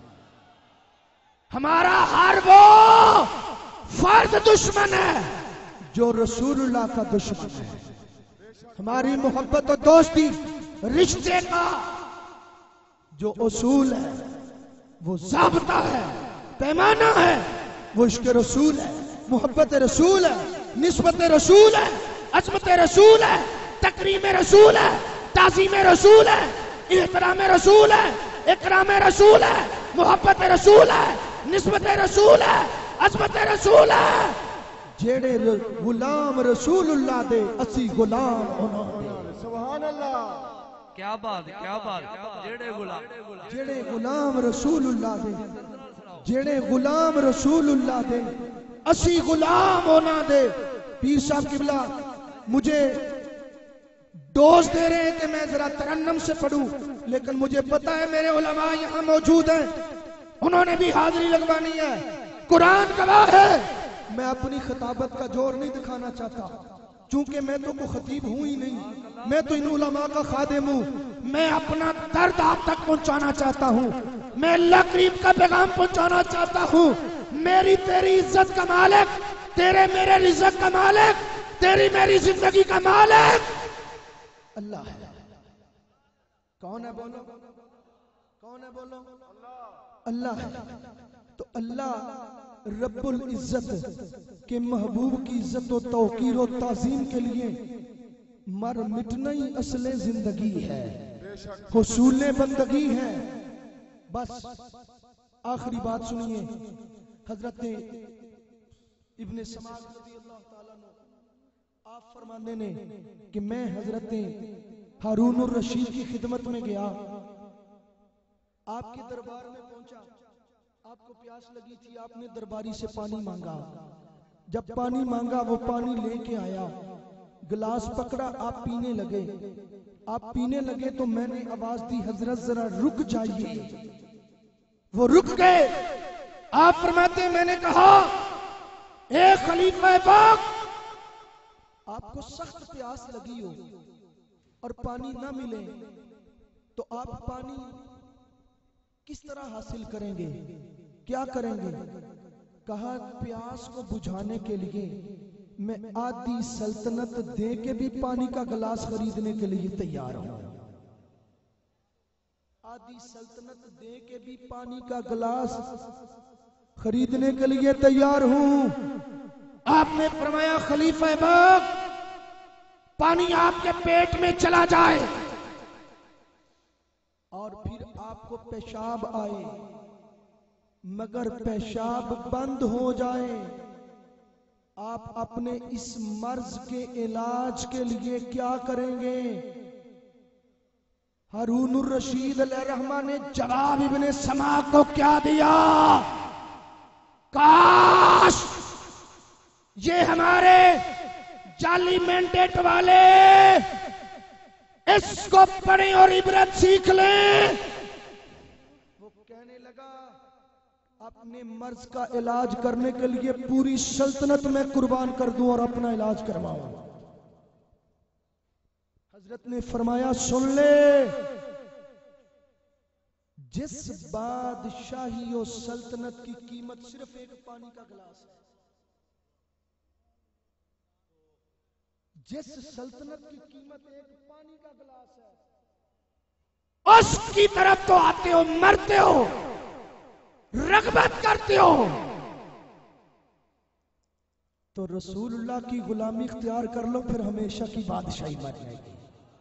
ہمارا ہر وہ فرد دشمن ہے جو رسول اللہ کا دشمن ہے ہماری محبت و دوستی رشتے کا جو اصول ہے وہ ضابطہ ہے پیمانہ ہے وہ عشق رسول ہے محبت رسول ہے نسبت رسول ہے عظمت رسول ہے تکریم رسول ہے تعظیم رسول ہے احترام رسول ہے اکرام رسول ہے محبت رسول ہے نسبت رسول ہے عظمت رسول ہے جیڑے غلام رسول اللہ دے اسی غلام انہوں دے کیا بات جڑے غلام رسول اللہ دے، جڑے غلام رسول اللہ دے، اسی غلام ہونا دے. پیر صاحب قبلہ مجھے ڈوز دے رہے ہیں کہ میں ذرا ترنم سے پڑھوں، لیکن مجھے پتا ہے میرے علماء یہاں موجود ہیں، انہوں نے بھی حاضری لگوانی ہے. قرآن گواہ ہے. میں اپنی خطابت کا جور نہیں دکھانا چاہتا، چونکہ میں تو کوئی خطیب ہوں ہی نہیں، میں تو ان علماء کا خادم ہوں. میں اپنا درد آپ تک پہنچانا چاہتا ہوں، میں اللہ کریم کا پیغام پہنچانا چاہتا ہوں. میری تیری عزت کا مالک، تیرے میرے رزق کا مالک، تیری میری زندگی کا مالک اللہ ہے. کون ہے بولو؟ کون ہے بولو؟ اللہ ہے. تو اللہ رب العزت کے محبوب کی عزت و توقیر و تعظیم کے لیے مر مٹنا ہی اصل زندگی ہے، حصول بندگی ہے. بس آخری بات سنیے. حضرت ابن سماک رضی اللہ تعالیٰ عنہ آپ فرمانے نے کہ میں حضرت ہارون الرشید کی خدمت میں گیا، آپ کے دربار میں پہنچا، آپ کو پیاس لگی تھی، آپ نے درباری سے پانی مانگا. جب پانی مانگا وہ پانی لے کے آیا، گلاس پکڑا، آپ پینے لگے. آپ پینے لگے تو میں نے آواز دی حضرت ذرا رک جائیے. وہ رک گئے. آپ فرماتے ہیں میں نے کہا اے خلیفہ پاک، آپ کو سخت پیاس لگی ہو اور پانی نہ ملے تو آپ پانی کس طرح حاصل کریں گے، کیا کریں گے؟ کہا پیاس کو بجھانے کے لیے میں آدھی سلطنت دے کے بھی پانی کا گلاس خریدنے کے لیے تیار ہوں. آدھی سلطنت دے کے بھی پانی کا گلاس خریدنے کے لیے تیار ہوں. آپ نے فرمایا خلیفہ پاک پانی آپ کے پیٹ میں چلا جائے اور پھر آپ کو پیشاب آئے، مگر پیشاب بند ہو جائے، آپ اپنے اس مرض کے علاج کے لیے کیا کریں گے؟ ہارون الرشید علیہ الرحمہ نے جواب ابن سماک کو کیا دیا؟ کاش یہ ہمارے جعلی مینڈیٹ والے اس کو پڑھیں اور عبرت سیکھ لیں. وہ کہنے لگا اپنے مرض کا علاج کرنے کے لیے پوری سلطنت میں قربان کر دوں اور اپنا علاج کرواؤں. حضرت نے فرمایا سن لے، جس بادشاہی و سلطنت کی قیمت صرف ایک پانی کا گلاس ہے، جس سلطنت کی قیمت ایک پانی کا گلاس ہے، اس کی طرف تو آتے ہو، مرتے ہو، رغبت کرتے ہو. تو رسول اللہ کی غلامی اختیار کر لو، پھر ہمیشہ کی بادشاہی مر جائے گی.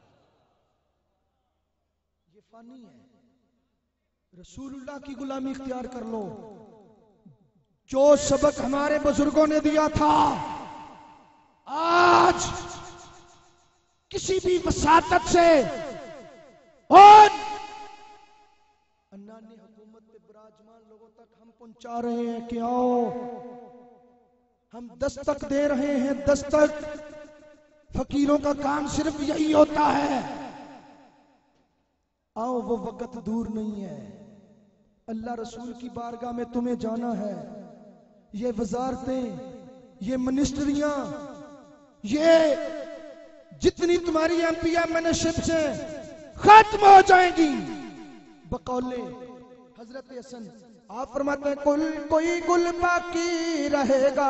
یہ فانی ہے. رسول اللہ کی غلامی اختیار کر لو. جو سبق ہمارے بزرگوں نے دیا تھا آج کسی بھی وساطت سے اور انانی حکومت پہ براجمان لوگوں تک ہم پہنچا رہے ہیں کہ آؤ ہم دستک دے رہے ہیں. دستک فقیروں کا کام صرف یہی ہوتا ہے. آؤ وہ وقت دور نہیں ہے. اللہ رسول کی بارگاہ میں تمہیں جانا ہے. یہ وزارتیں، یہ منسٹریاں، یہ جتنی تمہاری ایم پی منشپ سے ختم ہو جائیں گی. بقول حضرت حسن آپ فرماتے ہیں کوئی گل باقی رہے گا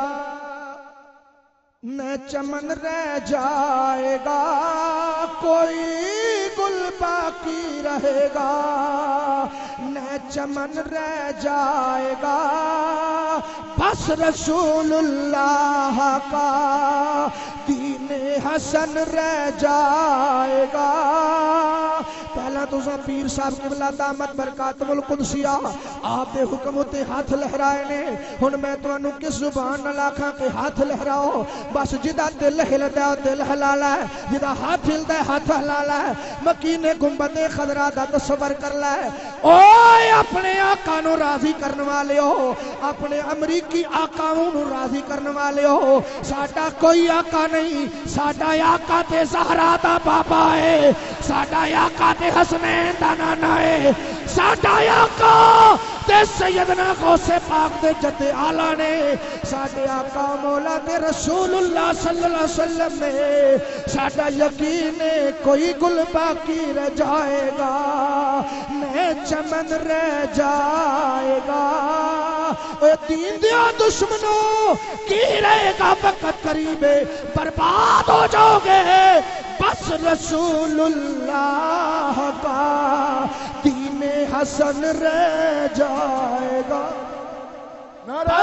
نہ چمن رہ جائے گا، کوئی گل باقی رہے گا نہ چمن رہ جائے گا، بس رسول اللہ کا دین حسن رہ جائے گا. پہلا تسا پیر صاحب قبلہ دامت برکاتہ القدسیہ آپ دے حکم تے ہاتھ لہرائے نے ہن میں تانوں کس زبان نال آکھاں کہ ہاتھ لہراؤ بس جدا دل ہلدا دل ہلالا ہے جدا ہاتھ ہلدا ہے ہاتھ ہلالا ہے مکینے گنبد خضرا دا تصور کر لے اوے اپنے آقا نو راضی کرن والے ہو اپنے امریکی آقاؤں نو راضی کرن والے ہو ساڈا کوئی آقا نہیں ساڈا آقا تے زہرا دا بابا ہے ساڈا آقا تے حسنین دا نانا ہے ساڈا آقا تے سیدنا غوث پاک دے جد آلہ نے ساڈے آقا مولا تے رسول اللہ صلی اللہ علیہ وسلم نے ساڈا یقین کوئی گل باقی رہ جائے گا نئے چمن رہ جائے گا اے دین دیا دشمنوں کی رہے گا وقت قریب برباد ہو جاؤ گے بس رسول اللہ کا دین حسن رہ جائے گا نعرہ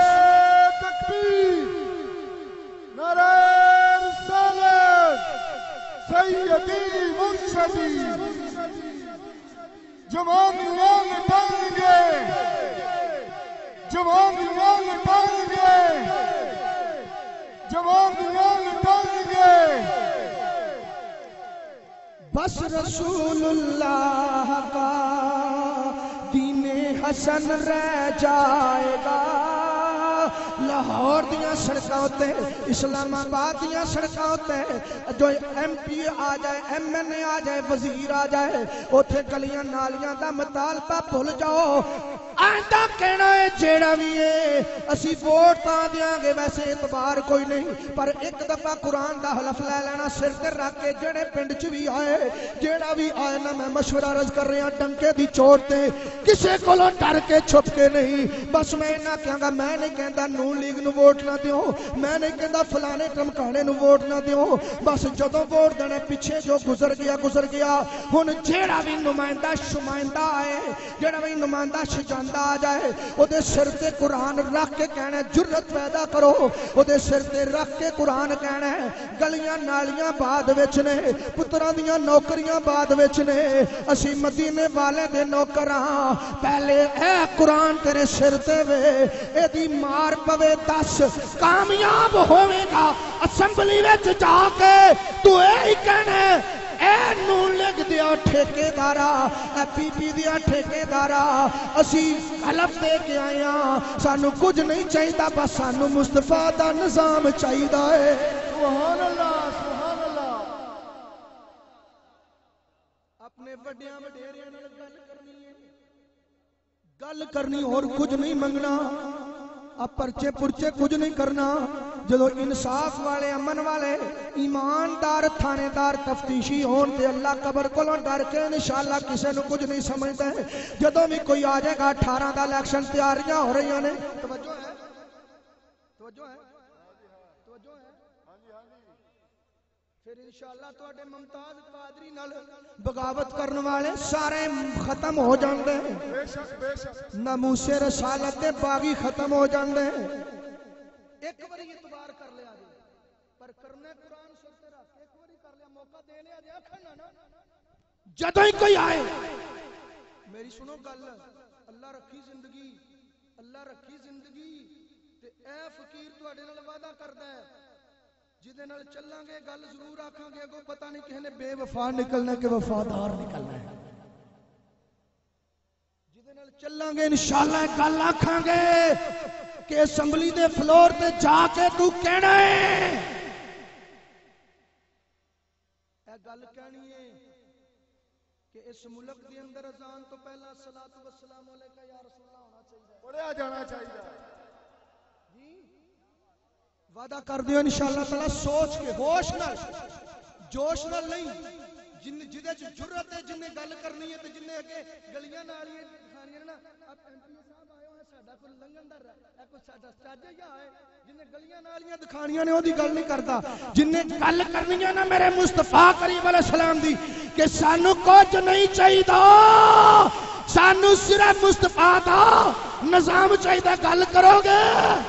تکبیر نعرہ رسالت سیدی مرشدی جوان جوان ٹانگے جوان جوان ٹانگے جوان جوان ٹانگے بس رسول اللہ کا دین حسن رہ جائے گا لاہور دیاں سڑکاں ہوتے اسلام آباد دیاں سڑکاں ہوتے جو ایم پی آ جائے ایم این اے آ جائے وزیر آ جائے اوتھے گلیاں نالیاں دا مطالبہ بھول جاؤ آئندہ کہنا ہے جیڑا بھی ہے اسی ووٹ تاں دیاں گے ویسے اعتبار کوئی نہیں پر ایک دفعہ قرآن دا حلف لے لینا سر تے رکھ کے جڑے پنڈ چ بھی آئے جیڑا بھی آئے نا میں مشورہ عرض کر رہا ڈنکے دی چوٹ تے کسے کولوں ڈر کے چھپ کے نہیں بس میں نہ کہاں گا میں نہیں کہندا نون لیگ نو ووٹ نہ دیو میں نہیں کہندا فلانے ٹمکانے نو ووٹ نہ دیو بس جدوں ووٹ دینے پیچھے جو گزر گیا ہن جیڑا بھی نمائندہ شمائندہ آئے جیڑا بھی نمائندہ شجاندہ آ جائے او دے سر تے قرآن رکھ کے کہنا جرت پیدا کرو او دے سر تے رکھ کے قرآن کہنا گلیاں نالیاں بعد وچ نے پتراں دیاں نوکریاں بعد وچ نے اسی مدینے والے دے نوکراں پہلے اے قرآن تیرے سر تے وے اے دی مار پوے 10 کامیاب ہوئے گا اسمبلی وچ جا کے تو اے ہی کہنا اے نون لگ دیا ٹھیکے دارا اے پی پی دیا ٹھیکے دارا اسی حلف دے کے آیا سانو کچھ نہیں چاہیدہ بس سانو مصطفیٰ دا نظام چاہیدہ ہے سبحان اللہ سبحان اللہ اپنے وڈیاں وڈیریاں نال گل کرنی اور کچھ نہیں منگنا اب پرچے پرچے کچھ نہیں کرنا جدو انصاف والے امن والے ایماندار تھانے دار تفتیشی ہون تے اللہ قبر کولوں ڈر کے انشاءاللہ کسے نو کچھ نہیں سمجھدا ہے جدو بھی کوئی آ جائے گا 18 دا الیکشن تیاریاں ہو رہی ہیں توجہ ہے توجہ ہے توجہ ہے پھر انشاءاللہ تواڈے ممتاز قادری نال بغاوت کرنے والے سارے ختم ہو جاندے بے شک ناموس رسالت دے باغی ختم ہو جاندے ایک باری اعتبار کر لیا جی پر کرنے قرآن سر تے رکھ ایک باری کر لیا موقع دے لیا جی اکھنا نا جدوں ہی کوئی آئے میری سنو گل اللہ رکھی زندگی تے اے فقیر تواڈے نال وعدہ کردا ہے جدے نال چلاں گے گل ضرور آکھاں گے اگوں پتہ نہیں کہنے بے وفا نکلنا کہ وفادار نکلنا ہے جدے نال چلاں گے انشاءاللہ گل آکھاں گے کہ اسمبلی دے فلور تے جا کے تو کہنا ہے اے گل کہنی ہے کہ اس ملک دے اندر اذان تو پہلا الصلاۃ والسلام علیکہ یا رسول اللہ ہونا چاہیے پڑھیا جانا چاہیے جی وعدہ کر دیو انشاءاللہ تعالی سوچ کے ہوش نال جوش نال نہیں جدے چ جرت ہے جن نے گل کرنی ہے تے جن نے اگے گلیاں نالیاں کھانیاں نا اب ایم پی صاحب آئے ہوئے ساڈا کوئی لنگن دا اے کوئی ساڈا سٹاجے یا ہے جن نے گلیاں نالیاں دکھانیاں نے اودی گل نہیں کردا جن نے گل کرنی ہے نا میرے مصطفیٰ کریم علیہ السلام دی کہ سانو کچھ نہیں چاہیدا سانو صرف مصطفیٰ دا نظام چاہیدا گل کرو گے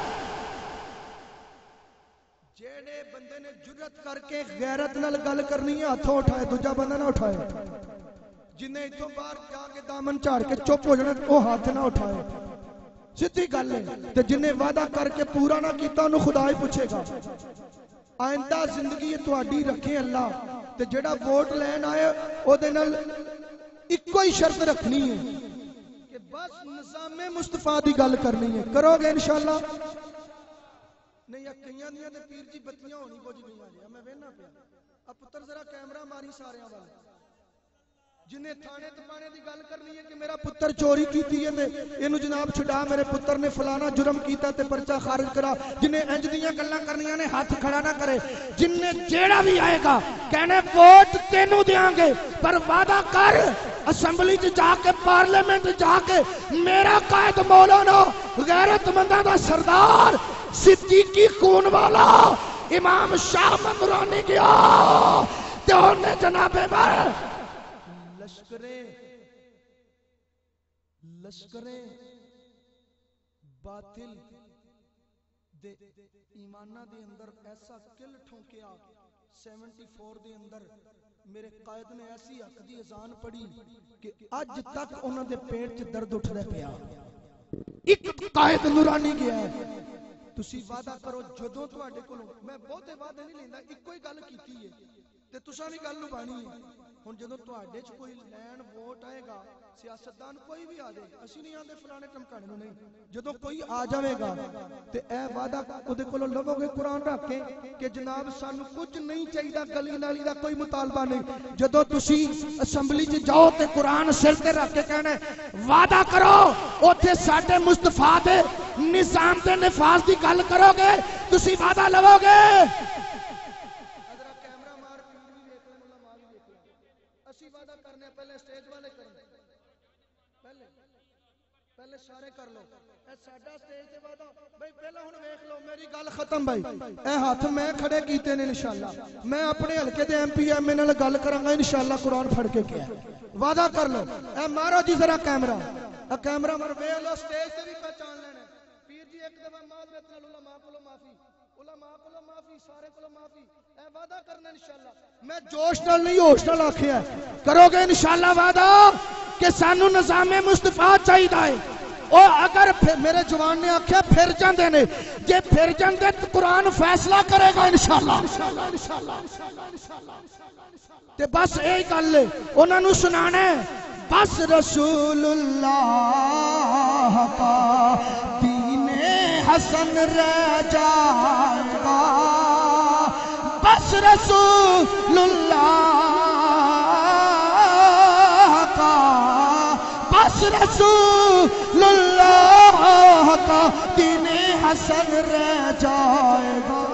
جیڑے بندے نے جرت کر کے غیرت نال گل کرنی ہے ہاتھوں اٹھائے دوجا بندہ نہ اٹھائے جنہیں اتوں باہر جا کے دامن چاڑ کے چپ ہو جانا وہ ہاتھ نہ اٹھائے سیدھی گل ہے تے جنہیں وعدہ کر کے پورا نہ کیتا انہوں خدا ہی پوچھے گا آئندہ زندگی تہاڈی رکھے اللہ تے جڑا ووٹ لین آئے او دے نال ایک کوئی شرط رکھنی ہے کہ بس نظام مصطفیٰ دی گل کرنی ہے کرو گے انشاءاللہ نہیں یا کئیاں دیاں تے پیر جی بتیاں ہونی کچھ نہیں آ میں وینا پیا اب پتر ذرا کیمرہ ماری سارے والے جنہیں تھانے تپانے دی گل کرنی ہے کہ میرا پتر چوری کیتی ہے اینو جناب چھڈا میرے پتر نے فلانا جرم کیتا تے پرچہ خارج کرا جنہیں انج دیاں گلاں کرنیاں نے ہاتھ کھڑا نہ کرے جنہیں جیڑا بھی آئے گا کہنے ووٹ تینوں دیاں گے پر وعدہ کر اسمبلی جا کے پارلیمنٹ جا کے میرا قائد مولانا غیرت منداں دا سردار صدیقی خون والا امام شاہ ممرانی گیا تے انہیں جناب لشکریں باطل دے ایمانہ دے اندر ایسا کل ٹھونکیا 74 دے اندر میرے قائد نے ایسی حق دی اذان پڑھی کہ اج تک انہوں دے پیٹ چ درد اٹھ دے پیا ایک قائد نورانی گیا ہے تسی وعدہ کرو جدوں تواڈے کولوں میں بہتے وعدے نہیں لیندا ایکو ہی گل کیتی ہے تے تساں بھی گل نبھانی ہے ہن جدوں تواڈے چ کوئی لین ووٹ آئے گا سیاستدان کوئی بھی آ جائے اسی نہیں آندے فلانے ٹمکانے نوں نہیں جدوں کوئی آ جاوے گا تے اے وعدہ اودے کولوں لوو گے قرآن رکھ کے کہ جناب سانوں کچھ نہیں چاہیدا گلی نالی دا کوئی مطالبہ نہیں جدوں تسی اسمبلی چ جاؤ تے قرآن سر تے رکھ کے کہنا وعدہ کرو اوتھے ساڈے مصطفیٰ دے نظام دے نفاذ دی گل کرو گے تسی وعدہ لو گے پہلے سارے کر لو اے ساڈا سٹیج تے وعدہ بھائی پہلا ہن ویکھ لو میری گل ختم بھائی اے ہاتھ میں کھڑے کیتے نے انشاءاللہ میں اپنے حلقے دے ایم پی ایم اے نال گل کراں گا انشاءاللہ قرآن پھڑ کے کیا وعدہ کر لو اے مارو جی ذرا کیمرہ اے کیمرہ مار ویکھ لو سٹیج تے بھی پہچان لینا پیر جی ایک دفعہ معذرت نال علماء کولوں معافی سارے کولوں معافی اے وعدہ کرنا انشاءاللہ میں جوش نال نہیں ہوش نال آکھیا کرو گے انشاءاللہ وعدہ کہ سانو نظام مصطفیٰ چاہیدا ہے او اگر میرے جوان نے آکھیا پھر جاندے نے جے پھر جاندے تو قرآن فیصلہ کرے گا انشاءاللہ تے بس یہی گل ہے انہاں نوں سنانا ہے بس رسول اللہ کا دین حسن رہ جائے گا بس رسول اللہ کا بس رسول اللہ کا دین حسن رہ جائے گا